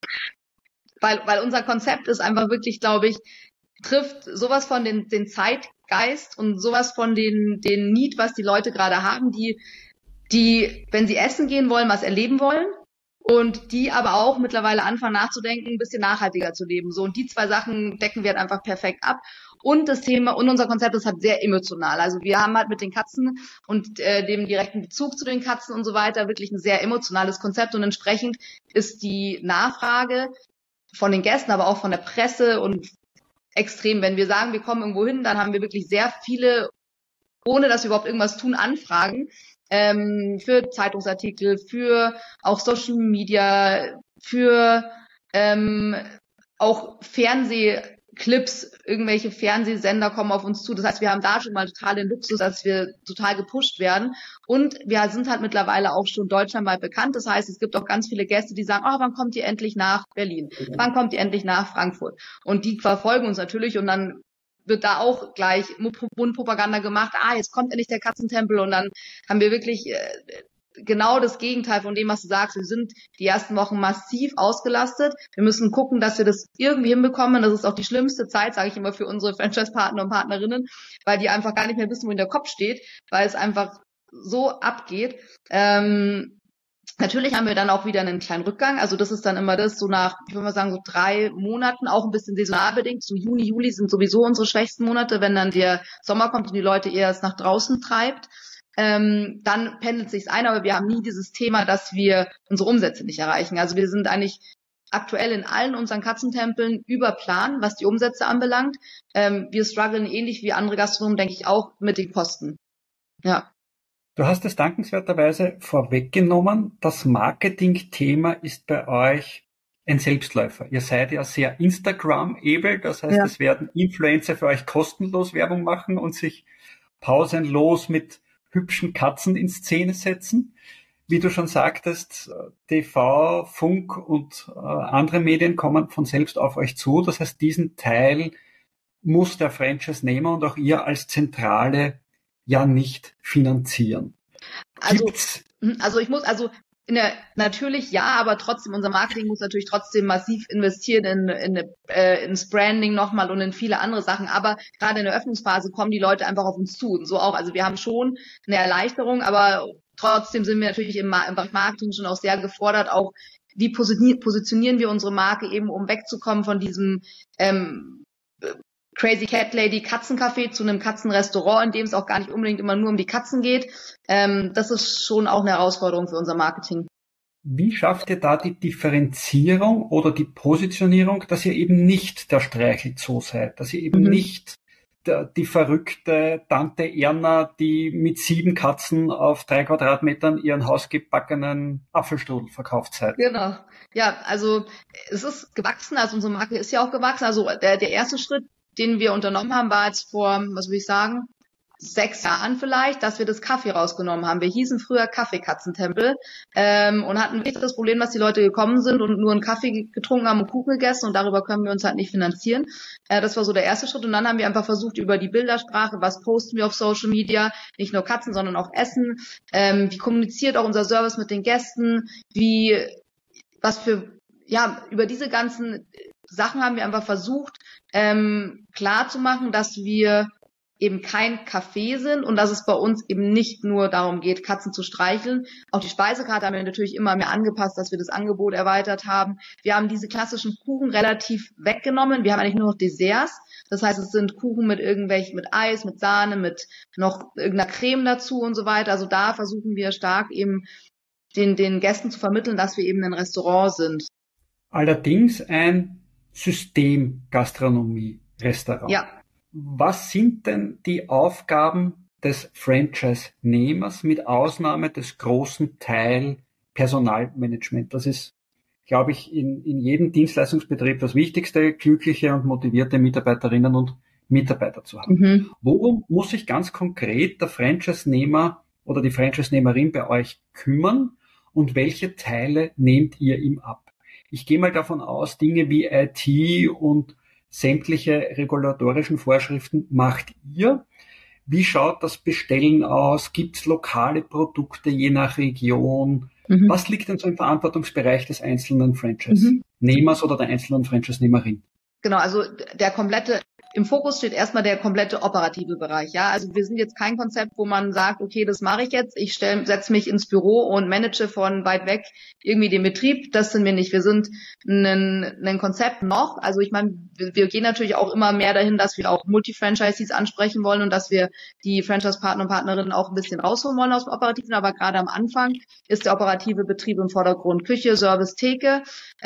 Weil unser Konzept ist einfach wirklich, glaube ich, trifft sowas von den Zeitgeist und sowas von den Need, was die Leute gerade haben, die, wenn sie essen gehen wollen, was erleben wollen und die aber auch mittlerweile anfangen nachzudenken, ein bisschen nachhaltiger zu leben. So, und die 2 Sachen decken wir halt einfach perfekt ab. Und das Thema und unser Konzept ist halt sehr emotional. Also wir haben halt mit den Katzen und dem direkten Bezug zu den Katzen und so weiter wirklich ein sehr emotionales Konzept und entsprechend ist die Nachfrage von den Gästen, aber auch von der Presse und extrem. Wenn wir sagen, wir kommen irgendwo hin, dann haben wir wirklich sehr viele, ohne dass wir überhaupt irgendwas tun, Anfragen für Zeitungsartikel, für auch Social Media, für auch Fernsehclips, irgendwelche Fernsehsender kommen auf uns zu. Das heißt, wir haben da schon mal total den Luxus, dass wir total gepusht werden. Und wir sind halt mittlerweile auch schon deutschlandweit bekannt. Das heißt, es gibt auch ganz viele Gäste, die sagen, wann kommt ihr endlich nach Berlin? Wann kommt ihr endlich nach Frankfurt? Und die verfolgen uns natürlich und dann wird da auch gleich Mundpropaganda gemacht, jetzt kommt endlich der Katzentempel und dann haben wir wirklich genau das Gegenteil von dem, was du sagst. Wir sind die ersten Wochen massiv ausgelastet. Wir müssen gucken, dass wir das irgendwie hinbekommen. Das ist auch die schlimmste Zeit, sage ich immer, für unsere Franchise-Partner und Partnerinnen, weil die einfach gar nicht mehr wissen, wo der Kopf steht, weil es einfach so abgeht. Natürlich haben wir dann auch wieder einen kleinen Rückgang. Also das ist dann immer das, so nach, ich würde mal sagen, so 3 Monaten, auch ein bisschen saisonal bedingt. So Juni, Juli sind sowieso unsere schwächsten Monate, wenn dann der Sommer kommt und die Leute eher es nach draußen treibt. Dann pendelt sich's ein, aber wir haben nie dieses Thema, dass wir unsere Umsätze nicht erreichen. Also wir sind eigentlich aktuell in allen unseren Katzentempeln über Plan, was die Umsätze anbelangt. Wir strugglen ähnlich wie andere Gastronomen, denke ich, auch mit den Kosten. Ja. Du hast es dankenswerterweise vorweggenommen. Das Marketing-Thema ist bei euch ein Selbstläufer. Ihr seid ja sehr Instagram-able, das heißt, es werden Influencer für euch kostenlos Werbung machen und sich pausenlos mit hübschen Katzen in Szene setzen. Wie du schon sagtest, TV, Funk und andere Medien kommen von selbst auf euch zu. Das heißt, diesen Teil muss der Franchise-Nehmer und auch ihr als Zentrale ja nicht finanzieren. Natürlich ja, aber trotzdem, unser Marketing muss natürlich trotzdem massiv investieren ins Branding nochmal und in viele andere Sachen. Aber gerade in der Öffnungsphase kommen die Leute einfach auf uns zu. Und so auch. Also wir haben schon eine Erleichterung, aber trotzdem sind wir natürlich im Marketing schon auch sehr gefordert, auch wie positionieren wir unsere Marke eben, um wegzukommen von diesem Crazy Cat Lady Katzencafé zu einem Katzenrestaurant, in dem es auch gar nicht unbedingt immer nur um die Katzen geht. Das ist schon auch eine Herausforderung für unser Marketing. Wie schafft ihr da die Differenzierung oder die Positionierung, dass ihr eben nicht der Streichelzoo seid, dass ihr eben nicht die verrückte Tante Erna, die mit 7 Katzen auf 3 Quadratmetern ihren hausgebackenen Apfelstrudel verkauft seid? Genau. Ja, also es ist gewachsen, also unsere Marke ist ja auch gewachsen. Also der erste Schritt, den wir unternommen haben, war jetzt vor, 6 Jahren vielleicht, dass wir das Kaffee rausgenommen haben. Wir hießen früher Kaffeekatzentempel und hatten wirklich das Problem, dass die Leute gekommen sind und nur einen Kaffee getrunken haben und Kuchen gegessen und darüber können wir uns halt nicht finanzieren. Das war so der erste Schritt und dann haben wir einfach versucht, über die Bildersprache, was posten wir auf Social Media, nicht nur Katzen, sondern auch Essen, wie kommuniziert auch unser Service mit den Gästen, über diese ganzen Sachen haben wir einfach versucht, klar zu machen, dass wir eben kein Café sind und dass es bei uns eben nicht nur darum geht, Katzen zu streicheln. Auch die Speisekarte haben wir natürlich immer mehr angepasst, dass wir das Angebot erweitert haben. Wir haben diese klassischen Kuchen relativ weggenommen. Wir haben eigentlich nur noch Desserts. Das heißt, es sind Kuchen mit Eis, mit Sahne, mit noch irgendeiner Creme dazu und so weiter. Also da versuchen wir stark eben den Gästen zu vermitteln, dass wir eben ein Restaurant sind. Allerdings ein System-Gastronomie-Restaurant. Ja. Was sind denn die Aufgaben des Franchise-Nehmers mit Ausnahme des großen Teil Personalmanagement? Das ist, glaube ich, in jedem Dienstleistungsbetrieb das Wichtigste, glückliche und motivierte Mitarbeiterinnen und Mitarbeiter zu haben. Worum muss sich ganz konkret der Franchise-Nehmer oder die Franchise-Nehmerin bei euch kümmern und welche Teile nehmt ihr ihm ab? Ich gehe mal davon aus, Dinge wie IT und sämtliche regulatorischen Vorschriften macht ihr. Wie schaut das Bestellen aus? Gibt es lokale Produkte je nach Region? Was liegt denn so im Verantwortungsbereich des einzelnen Franchise-Nehmers oder der einzelnen Franchise-Nehmerin? Genau, also im Fokus steht erstmal der komplette operative Bereich. Ja, also wir sind jetzt kein Konzept, wo man sagt, okay, das mache ich jetzt. Ich setze mich ins Büro und manage von weit weg irgendwie den Betrieb. Das sind wir nicht. Wir sind ein Konzept noch. Also ich meine, wir gehen natürlich auch immer mehr dahin, dass wir auch Multi-Franchisees ansprechen wollen und dass wir die Franchise-Partner und Partnerinnen auch ein bisschen rausholen wollen aus dem Operativen. Aber gerade am Anfang ist der operative Betrieb im Vordergrund. Küche, Service, Theke,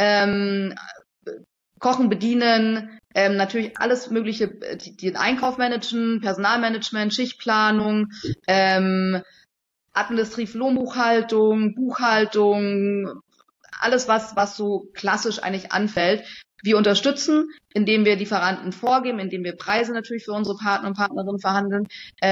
Kochen, Bedienen, natürlich alles Mögliche, den Einkauf managen, Personalmanagement, Schichtplanung, administrativ Lohnbuchhaltung, Buchhaltung, alles was so klassisch eigentlich anfällt. Wir unterstützen, indem wir Lieferanten vorgeben, indem wir Preise natürlich für unsere Partner und Partnerinnen verhandeln,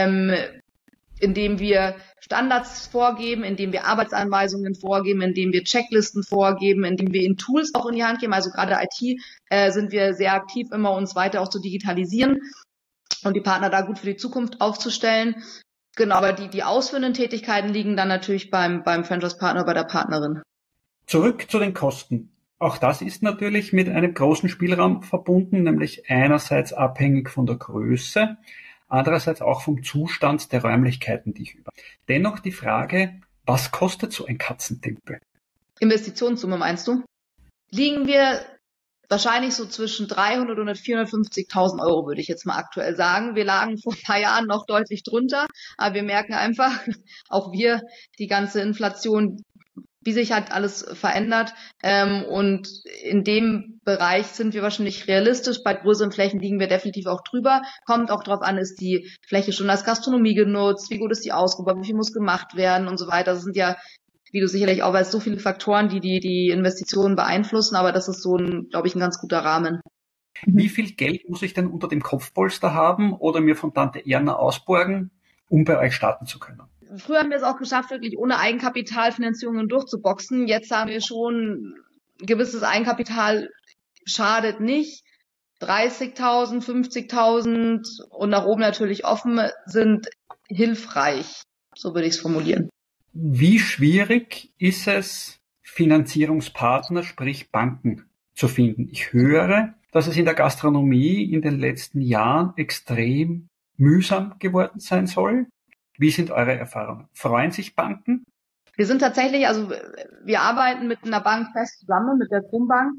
indem wir Standards vorgeben, indem wir Arbeitsanweisungen vorgeben, indem wir Checklisten vorgeben, indem wir ihnen Tools auch in die Hand geben. Also gerade IT sind wir sehr aktiv, immer uns weiter auch zu digitalisieren und die Partner da gut für die Zukunft aufzustellen. Genau, aber die ausführenden Tätigkeiten liegen dann natürlich beim Franchise-Partner, bei der Partnerin. Zurück zu den Kosten. Auch das ist natürlich mit einem großen Spielraum verbunden, nämlich einerseits abhängig von der Größe, andererseits auch vom Zustand der Räumlichkeiten, die ich über. Dennoch die Frage, was kostet so ein Katzentempel? Investitionssumme meinst du? Liegen wir wahrscheinlich so zwischen 300 und 450.000 Euro, würde ich jetzt mal aktuell sagen. Wir lagen vor ein paar Jahren noch deutlich drunter, aber wir merken einfach, auch wir, die ganze Inflation, wie sich halt alles verändert. Und in dem Bereich sind wir wahrscheinlich realistisch. Bei größeren Flächen liegen wir definitiv auch drüber. Kommt auch drauf an, ist die Fläche schon als Gastronomie genutzt, wie gut ist die ausgebaut, wie viel muss gemacht werden und so weiter. Das sind ja, wie du sicherlich auch weißt, so viele Faktoren, die Investitionen beeinflussen, aber das ist so glaube ich, ein ganz guter Rahmen. Wie viel Geld muss ich denn unter dem Kopfpolster haben oder mir von Tante Erna ausborgen, um bei euch starten zu können? Früher haben wir es auch geschafft, wirklich ohne Eigenkapitalfinanzierungen durchzuboxen. Jetzt haben wir schon ein gewisses Eigenkapital, schadet nicht. 30.000, 50.000 und nach oben natürlich offen sind hilfreich. So würde ich es formulieren. Wie schwierig ist es, Finanzierungspartner, sprich Banken, zu finden? Ich höre, dass es in der Gastronomie in den letzten Jahren extrem mühsam geworden sein soll. Wie sind eure Erfahrungen? Freuen sich Banken? Wir sind tatsächlich, also wir arbeiten mit einer Bank fest zusammen, mit der Kronbank,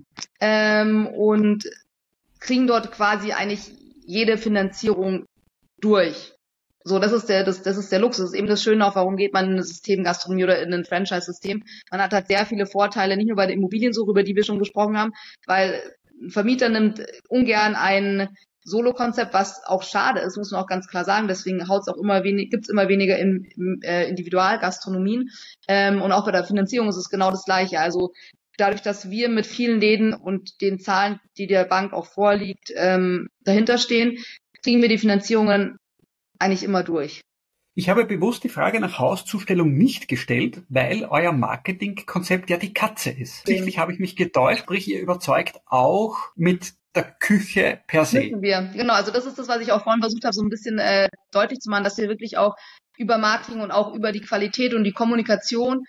und kriegen dort quasi eigentlich jede Finanzierung durch. So, das ist der Luxus. Das ist eben das Schöne auch, warum geht man in ein System Gastronomie oder in ein Franchise-System. Man hat halt sehr viele Vorteile, nicht nur bei der Immobiliensuche, über die wir schon gesprochen haben, weil ein Vermieter nimmt ungern ein Solo-Konzept, was auch schade ist, muss man auch ganz klar sagen. Deswegen gibt's immer weniger Individualgastronomien. Und auch bei der Finanzierung ist es genau das Gleiche. Also dadurch, dass wir mit vielen Läden und den Zahlen, die der Bank auch vorliegt, dahinter stehen, kriegen wir die Finanzierungen eigentlich immer durch. Ich habe bewusst die Frage nach Hauszustellung nicht gestellt, weil euer Marketingkonzept ja die Katze ist. Sichtlich habe ich mich getäuscht, sprich ihr überzeugt auch mit der Küche per se. Müssen wir. Genau, also das ist das, was ich auch vorhin versucht habe, so ein bisschen deutlich zu machen, dass wir wirklich auch über Marketing und auch über die Qualität und die Kommunikation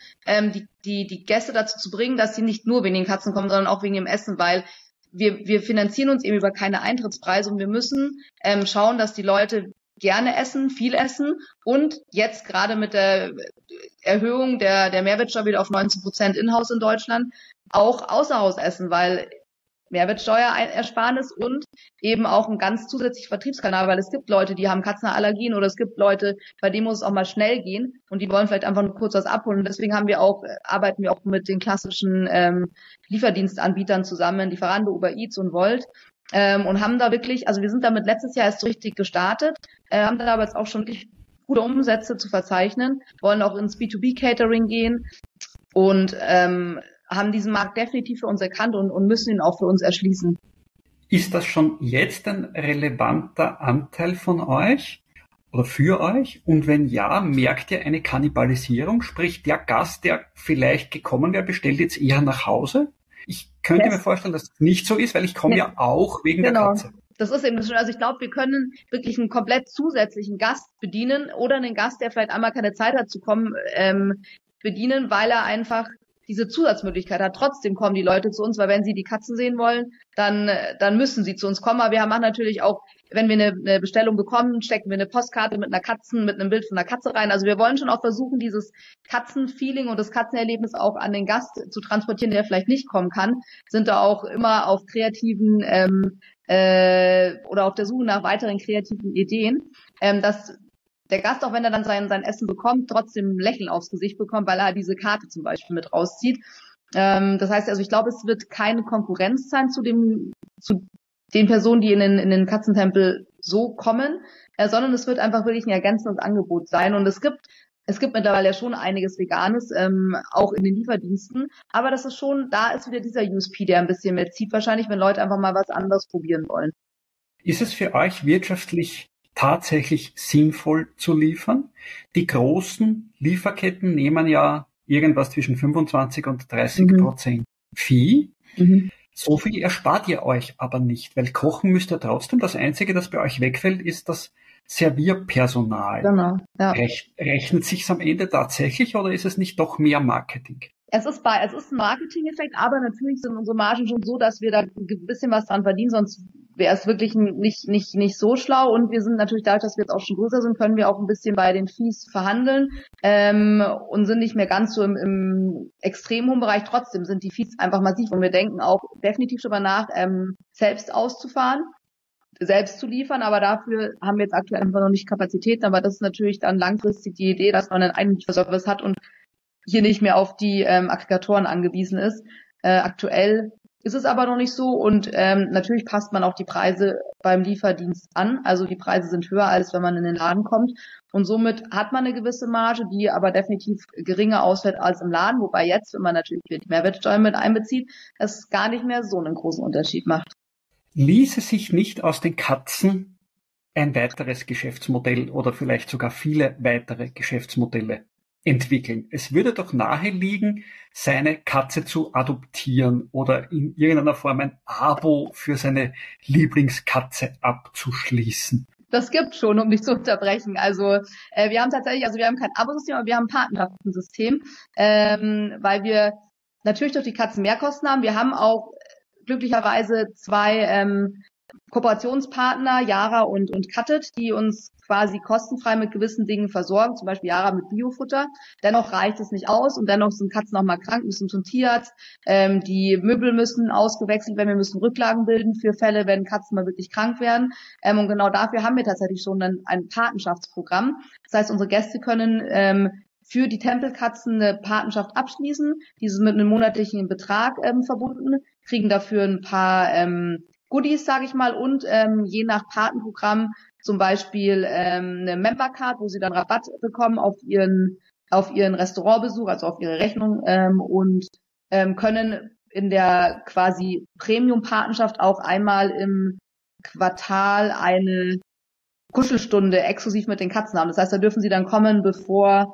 die Gäste dazu zu bringen, dass sie nicht nur wegen den Katzen kommen, sondern auch wegen dem Essen, weil wir finanzieren uns eben über keine Eintrittspreise und wir müssen schauen, dass die Leute gerne essen, viel essen und jetzt gerade mit der Erhöhung der Mehrwertsteuer wieder auf 19% Inhouse in Deutschland auch außer Haus essen, weil Mehrwertsteuerersparnis und eben auch ein ganz zusätzlicher Vertriebskanal, weil es gibt Leute, die haben Katzenallergien oder es gibt Leute, bei denen muss es auch mal schnell gehen und die wollen vielleicht einfach nur kurz was abholen. Und deswegen arbeiten wir auch mit den klassischen Lieferdienstanbietern zusammen, Lieferando, Uber Eats und Volt. Und haben da wirklich, also wir sind damit letztes Jahr erst so richtig gestartet, haben da aber jetzt auch schon wirklich gute Umsätze zu verzeichnen, wollen auch ins B2B-Catering gehen und haben diesen Markt definitiv für uns erkannt und müssen ihn auch für uns erschließen. Ist das schon jetzt ein relevanter Anteil von euch oder für euch? Und wenn ja, merkt ihr eine Kannibalisierung? Sprich, der Gast, der vielleicht gekommen wäre, bestellt jetzt eher nach Hause? Ich könnte mir vorstellen, dass das nicht so ist, weil ich komme ja auch wegen der Katze. Das ist eben schon, also ich glaube, wir können wirklich einen komplett zusätzlichen Gast bedienen oder einen Gast, der vielleicht einmal keine Zeit hat zu kommen, bedienen, weil er einfach diese Zusatzmöglichkeit hat. Trotzdem kommen die Leute zu uns, weil wenn sie die Katzen sehen wollen, dann müssen sie zu uns kommen. Aber wir machen natürlich auch, wenn wir eine Bestellung bekommen, stecken wir eine Postkarte mit einem Bild von einer Katze rein. Also wir wollen schon auch versuchen, dieses Katzenfeeling und das Katzenerlebnis auch an den Gast zu transportieren, der vielleicht nicht kommen kann. Sind da auch immer auf kreativen oder auf der Suche nach weiteren kreativen Ideen, dass der Gast, auch wenn er dann sein Essen bekommt, trotzdem ein Lächeln aufs Gesicht bekommt, weil er diese Karte zum Beispiel mit rauszieht. Das heißt also, ich glaube, es wird keine Konkurrenz sein zu den Personen, die in den Katzentempel so kommen, sondern es wird einfach wirklich ein ergänzendes Angebot sein. Und es gibt mittlerweile ja schon einiges Veganes, auch in den Lieferdiensten. Aber das ist schon, da ist wieder dieser USP, der ein bisschen mehr zieht, wahrscheinlich, wenn Leute einfach mal was anderes probieren wollen. Ist es für euch wirtschaftlich tatsächlich sinnvoll zu liefern? Die großen Lieferketten nehmen ja irgendwas zwischen 25 und 30% Vieh. So viel erspart ihr euch aber nicht, weil kochen müsst ihr trotzdem. Das Einzige, das bei euch wegfällt, ist das Servierpersonal. Genau, ja. Rechnet sich's am Ende tatsächlich oder ist es nicht doch mehr Marketing? Es ist ein Marketing-Effekt, aber natürlich sind unsere Margen schon so, dass wir da ein bisschen was dran verdienen, sonst wäre es wirklich nicht so schlau. Und wir sind natürlich dadurch, dass wir jetzt auch schon größer sind, können wir auch ein bisschen bei den Fees verhandeln und sind nicht mehr ganz so im extrem hohen Bereich. Trotzdem sind die Fees einfach massiv und wir denken auch definitiv darüber nach, selbst auszufahren, selbst zu liefern, aber dafür haben wir jetzt aktuell einfach noch nicht Kapazitäten. Aber das ist natürlich dann langfristig die Idee, dass man einen Eigenlieferservice hat und hier nicht mehr auf die Aggregatoren angewiesen ist. Aktuell ist es aber noch nicht so und natürlich passt man auch die Preise beim Lieferdienst an. Also die Preise sind höher, als wenn man in den Laden kommt. Und somit hat man eine gewisse Marge, die aber definitiv geringer ausfällt als im Laden. Wobei jetzt, wenn man natürlich die Mehrwertsteuer mit einbezieht, es gar nicht mehr so einen großen Unterschied macht. Ließe sich nicht aus den Katzen ein weiteres Geschäftsmodell oder vielleicht sogar viele weitere Geschäftsmodelle entwickeln? Es würde doch nahe liegen, seine Katze zu adoptieren oder in irgendeiner Form ein Abo für seine Lieblingskatze abzuschließen. Das gibt schon, um dich zu unterbrechen. Also wir haben kein Abo-System, aber wir haben ein Patenschaftensystem, weil wir natürlich durch die Katzen Mehrkosten haben. Wir haben auch glücklicherweise 2 Kooperationspartner, Yara und Cutted, die uns quasi kostenfrei mit gewissen Dingen versorgen, zum Beispiel Yara mit Biofutter. Dennoch reicht es nicht aus und dennoch sind Katzen auch mal krank, müssen zum Tierarzt. Die Möbel müssen ausgewechselt werden, wir müssen Rücklagen bilden für Fälle, wenn Katzen mal wirklich krank werden. Und genau dafür haben wir tatsächlich schon ein Patenschaftsprogramm. Das heißt, unsere Gäste können für die Tempelkatzen eine Patenschaft abschließen. Dieses mit einem monatlichen Betrag verbunden, kriegen dafür ein paar Goodies, sage ich mal, und je nach Patenprogramm zum Beispiel eine Membercard, wo sie dann Rabatt bekommen auf ihren Restaurantbesuch, also auf ihre Rechnung und können in der quasi Premium-Patenschaft auch einmal im Quartal eine Kuschelstunde exklusiv mit den Katzen haben. Das heißt, da dürfen sie dann kommen, bevor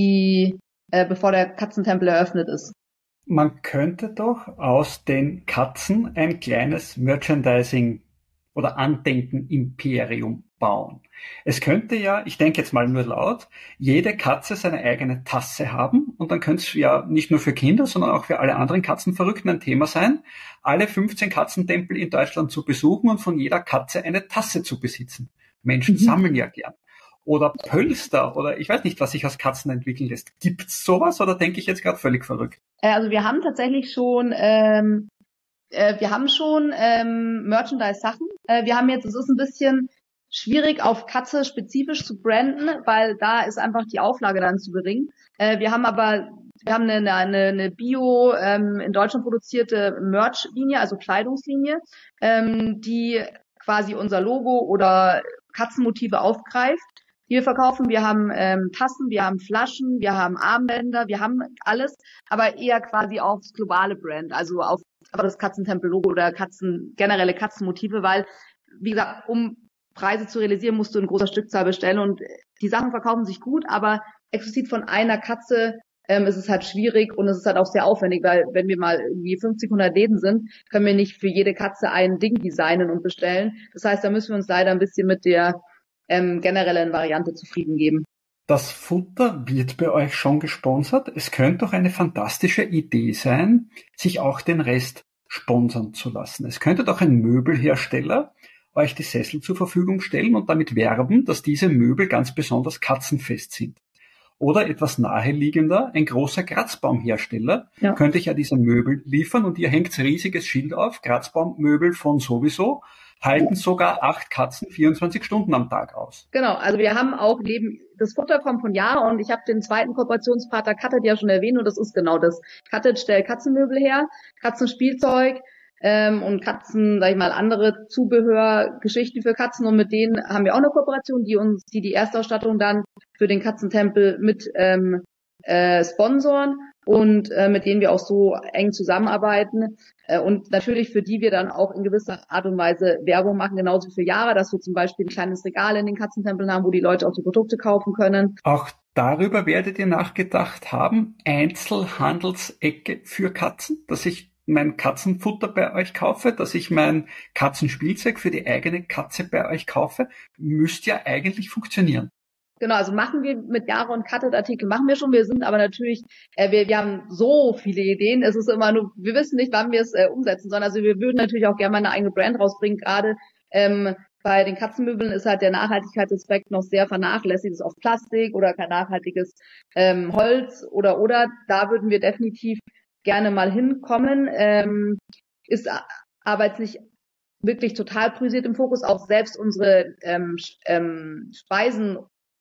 der Katzentempel eröffnet ist. Man könnte doch aus den Katzen ein kleines Merchandising- oder Andenken-Imperium bauen. Es könnte ja, ich denke jetzt mal nur laut, jede Katze seine eigene Tasse haben und dann könnte es ja nicht nur für Kinder, sondern auch für alle anderen Katzenverrückten ein Thema sein, alle 15 Katzentempel in Deutschland zu besuchen und von jeder Katze eine Tasse zu besitzen. Menschen sammeln ja gern. Oder Pölster oder ich weiß nicht, was sich aus Katzen entwickeln lässt. Gibt's sowas oder denke ich jetzt gerade völlig verrückt? Also wir haben tatsächlich schon Merchandise-Sachen. Es ist ein bisschen schwierig auf Katze spezifisch zu branden, weil da ist einfach die Auflage dann zu gering. Wir haben eine Bio in Deutschland produzierte Merch-Linie, also Kleidungslinie, die quasi unser Logo oder Katzenmotive aufgreift. Die wir verkaufen. Wir haben Tassen, wir haben Flaschen, wir haben Armbänder, wir haben alles, aber eher quasi aufs globale Brand, also auf das Katzentempel-Logo oder generelle Katzenmotive, weil, wie gesagt, um Preise zu realisieren, musst du in großer Stückzahl bestellen und die Sachen verkaufen sich gut, aber explizit von einer Katze ist es halt schwierig und es ist halt auch sehr aufwendig, weil wenn wir mal irgendwie 50, 100 Läden sind, können wir nicht für jede Katze ein Ding designen und bestellen. Das heißt, da müssen wir uns leider ein bisschen mit der generellen Variante zufrieden geben. Das Futter wird bei euch schon gesponsert. Es könnte doch eine fantastische Idee sein, sich auch den Rest sponsern zu lassen. Es könnte doch ein Möbelhersteller euch die Sessel zur Verfügung stellen und damit werben, dass diese Möbel ganz besonders katzenfest sind. Oder etwas naheliegender, ein großer Kratzbaumhersteller könnte ich ja diese Möbel liefern und ihr hängt riesiges Schild auf, Kratzbaummöbel von sowieso, halten sogar 8 Katzen 24 Stunden am Tag aus. Genau, also wir haben auch das Futter kommt von Yara und ich habe den zweiten Kooperationspartner Cutted ja schon erwähnt und das ist genau das. Cutted stellt Katzenmöbel her, Katzenspielzeug und Katzen, sag ich mal, andere Zubehörgeschichten für Katzen und mit denen haben wir auch eine Kooperation, die Erstausstattung dann für den Katzentempel mit sponsoren und mit denen wir auch so eng zusammenarbeiten und natürlich für die wir dann auch in gewisser Art und Weise Werbung machen, genauso wie für Yara, dass wir zum Beispiel ein kleines Regal in den Katzentempeln haben, wo die Leute auch die Produkte kaufen können. Auch darüber werdet ihr nachgedacht haben, Einzelhandelsecke für Katzen, dass ich mein Katzenfutter bei euch kaufe, dass ich mein Katzenspielzeug für die eigene Katze bei euch kaufe, müsste ja eigentlich funktionieren. Genau, also machen wir mit Yara und Cutted-Artikel machen wir schon. Wir sind aber natürlich, wir haben so viele Ideen. Es ist immer nur, wir wissen nicht, wann wir es umsetzen sollen. Also wir würden natürlich auch gerne mal eine eigene Brand rausbringen. Gerade bei den Katzenmöbeln ist halt der Nachhaltigkeitsaspekt noch sehr vernachlässigt. Es ist oft Plastik oder kein nachhaltiges Holz oder. Da würden wir definitiv gerne mal hinkommen. Ist aber jetzt nicht wirklich total priorisiert im Fokus. Auch selbst unsere Speisen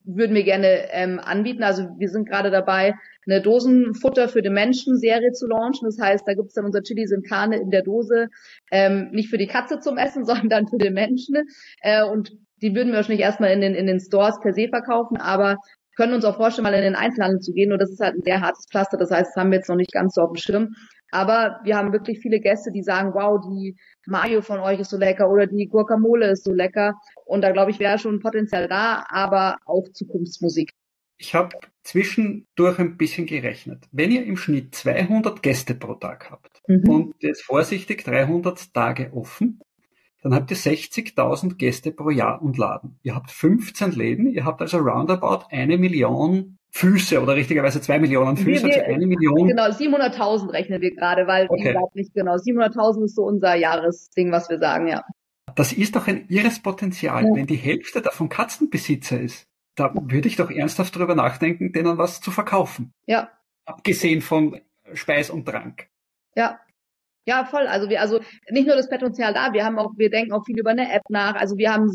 würden wir gerne anbieten. Also wir sind gerade dabei, eine Dosenfutter für den Menschen-Serie zu launchen. Das heißt, da gibt's dann unser Chili sin Carne in der Dose, nicht für die Katze zum Essen, sondern für den Menschen. Und die würden wir wahrscheinlich erstmal in den Stores per se verkaufen, aber können uns auch vorstellen, mal in den Einzelhandel zu gehen. Nur das ist halt ein sehr hartes Pflaster. Das heißt, das haben wir jetzt noch nicht ganz so auf dem Schirm. Aber wir haben wirklich viele Gäste, die sagen, wow, die Mayo von euch ist so lecker oder die Guacamole ist so lecker. Und da, glaube ich, wäre schon Potenzial da, aber auch Zukunftsmusik. Ich habe zwischendurch ein bisschen gerechnet. Wenn ihr im Schnitt 200 Gäste pro Tag habt und jetzt vorsichtig 300 Tage offen, dann habt ihr 60.000 Gäste pro Jahr und Laden. Ihr habt 15 Läden, ihr habt also roundabout 1 Million Füße oder richtigerweise 2 Millionen Füße, also 1 Million. Genau, 700.000 rechnen wir gerade, weil ich glaube nicht genau. 700.000 ist so unser Jahresding, was wir sagen, ja. Das ist doch ein irres Potenzial. Ja. Wenn die Hälfte davon Katzenbesitzer ist, da würde ich doch ernsthaft drüber nachdenken, denen was zu verkaufen. Ja. Abgesehen von Speis und Trank. Ja. Ja, voll. Also nicht nur das Potenzial da, wir denken auch viel über eine App nach. Also wir haben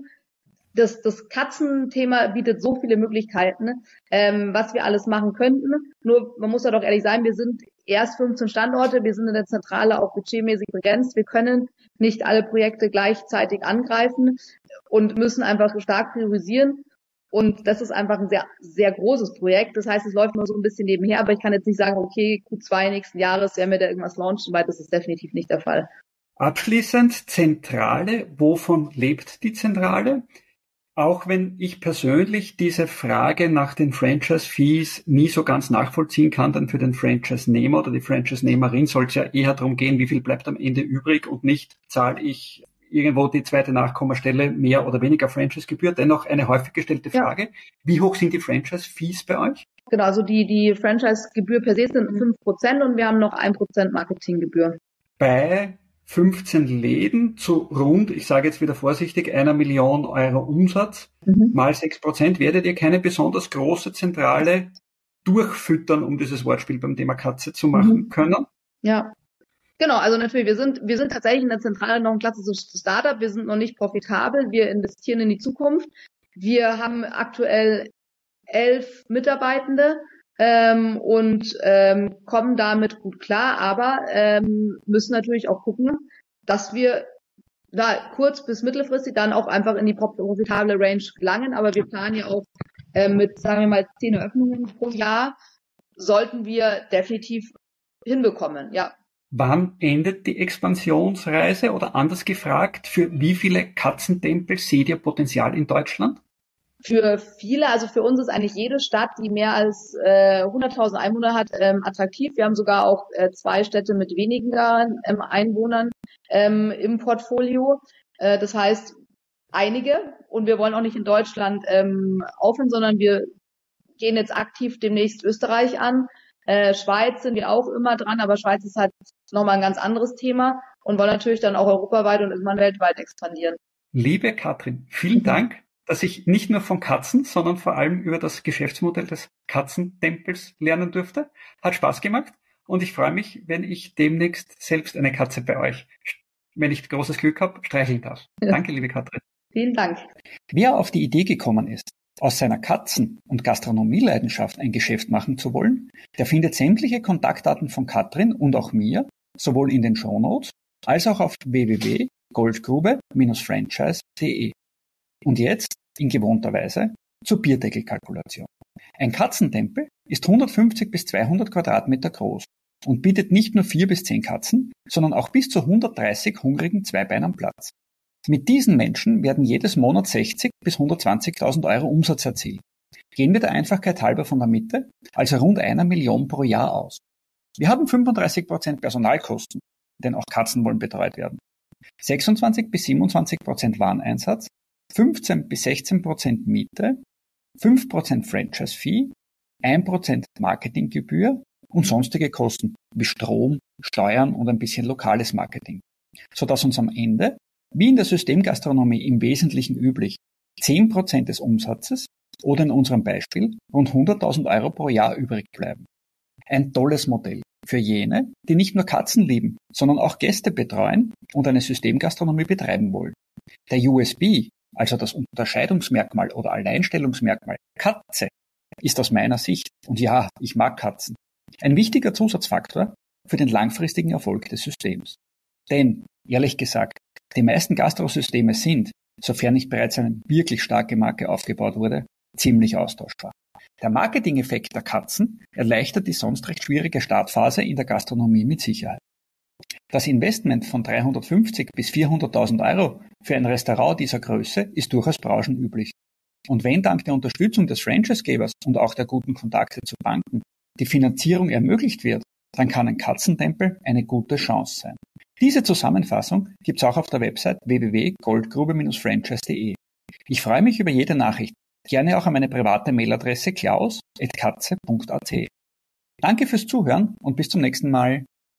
das Katzenthema bietet so viele Möglichkeiten, was wir alles machen könnten. Nur, man muss ja doch ehrlich sein, wir sind erst 15 Standorte, wir sind in der Zentrale auch budgetmäßig begrenzt. Wir können nicht alle Projekte gleichzeitig angreifen und müssen einfach stark priorisieren. Und das ist einfach ein sehr, sehr großes Projekt. Das heißt, es läuft nur so ein bisschen nebenher, aber ich kann jetzt nicht sagen, okay, Q2 nächsten Jahres werden wir da irgendwas launchen, weil das ist definitiv nicht der Fall. Abschließend, Zentrale. Wovon lebt die Zentrale? Auch wenn ich persönlich diese Frage nach den Franchise-Fees nie so ganz nachvollziehen kann, denn für den Franchise-Nehmer oder die Franchise-Nehmerin soll es ja eher darum gehen, wie viel bleibt am Ende übrig und nicht zahle ich irgendwo die zweite Nachkommastelle mehr oder weniger Franchise-Gebühr. Dennoch eine häufig gestellte Frage. Ja. Wie hoch sind die Franchise-Fees bei euch? Genau, also die Franchise-Gebühr per se sind 5% und wir haben noch 1% Marketinggebühr. Bei 15 Läden zu rund, ich sage jetzt wieder vorsichtig, 1 Million Euro Umsatz mal 6%, werdet ihr keine besonders große Zentrale durchfüttern, um dieses Wortspiel beim Thema Katze zu machen können? Ja. Genau, also natürlich, wir sind tatsächlich in der Zentrale noch ein klassisches Startup, wir sind noch nicht profitabel, wir investieren in die Zukunft. Wir haben aktuell 11 Mitarbeitende und kommen damit gut klar, aber müssen natürlich auch gucken, dass wir da kurz- bis mittelfristig dann auch einfach in die profitable Range gelangen, aber wir planen ja auch mit, sagen wir mal, 10 Eröffnungen pro Jahr, sollten wir definitiv hinbekommen, ja. Wann endet die Expansionsreise oder anders gefragt, für wie viele Katzentempel seht ihr Potenzial in Deutschland? Für viele, also für uns ist eigentlich jede Stadt, die mehr als 100.000 Einwohner hat, attraktiv. Wir haben sogar auch 2 Städte mit weniger Einwohnern im Portfolio. Das heißt, einige. Und wir wollen auch nicht in Deutschland aufhören, sondern wir gehen jetzt aktiv demnächst Österreich an. Schweiz sind wir auch immer dran, aber Schweiz ist halt nochmal ein ganz anderes Thema und wollen natürlich dann auch europaweit und irgendwann weltweit expandieren. Liebe Katrin, vielen Dank, dass ich nicht nur von Katzen, sondern vor allem über das Geschäftsmodell des Katzentempels lernen durfte. Hat Spaß gemacht und ich freue mich, wenn ich demnächst selbst eine Katze bei euch, wenn ich großes Glück habe, streicheln darf. Danke, liebe Katrin. Vielen Dank. Wer auf die Idee gekommen ist, aus seiner Katzen- und Gastronomieleidenschaft ein Geschäft machen zu wollen, der findet sämtliche Kontaktdaten von Katrin und auch mir sowohl in den Shownotes als auch auf www.goldgrube-franchise.de. Und jetzt, in gewohnter Weise, zur Bierdeckelkalkulation. Ein Katzentempel ist 150 bis 200 Quadratmeter groß und bietet nicht nur 4 bis 10 Katzen, sondern auch bis zu 130 hungrigen Zweibeinern Platz. Mit diesen Menschen werden jedes Monat 60 bis 120.000 Euro Umsatz erzielt. Gehen wir der Einfachkeit halber von der Mitte, also rund 1 Million pro Jahr aus. Wir haben 35% Personalkosten, denn auch Katzen wollen betreut werden. 26 bis 27% Wareneinsatz, 15 bis 16% Miete, 5% Franchise-Fee, 1% Marketinggebühr und sonstige Kosten wie Strom, Steuern und ein bisschen lokales Marketing, sodass uns am Ende, wie in der Systemgastronomie im Wesentlichen üblich, 10% des Umsatzes oder in unserem Beispiel rund 100.000 Euro pro Jahr übrig bleiben. Ein tolles Modell für jene, die nicht nur Katzen lieben, sondern auch Gäste betreuen und eine Systemgastronomie betreiben wollen. Der USB also das Unterscheidungsmerkmal oder Alleinstellungsmerkmal Katze, ist aus meiner Sicht, und ja, ich mag Katzen, ein wichtiger Zusatzfaktor für den langfristigen Erfolg des Systems. Denn, ehrlich gesagt, die meisten Gastrosysteme sind, sofern nicht bereits eine wirklich starke Marke aufgebaut wurde, ziemlich austauschbar. Der Marketing-Effekt der Katzen erleichtert die sonst recht schwierige Startphase in der Gastronomie mit Sicherheit. Das Investment von 350 bis 400.000 Euro für ein Restaurant dieser Größe ist durchaus branchenüblich. Und wenn dank der Unterstützung des Franchisegebers und auch der guten Kontakte zu Banken die Finanzierung ermöglicht wird, dann kann ein Katzentempel eine gute Chance sein. Diese Zusammenfassung gibt's auch auf der Website www.goldgrube-franchise.de. Ich freue mich über jede Nachricht, gerne auch an meine private Mailadresse klaus@katze.at. Danke fürs Zuhören und bis zum nächsten Mal.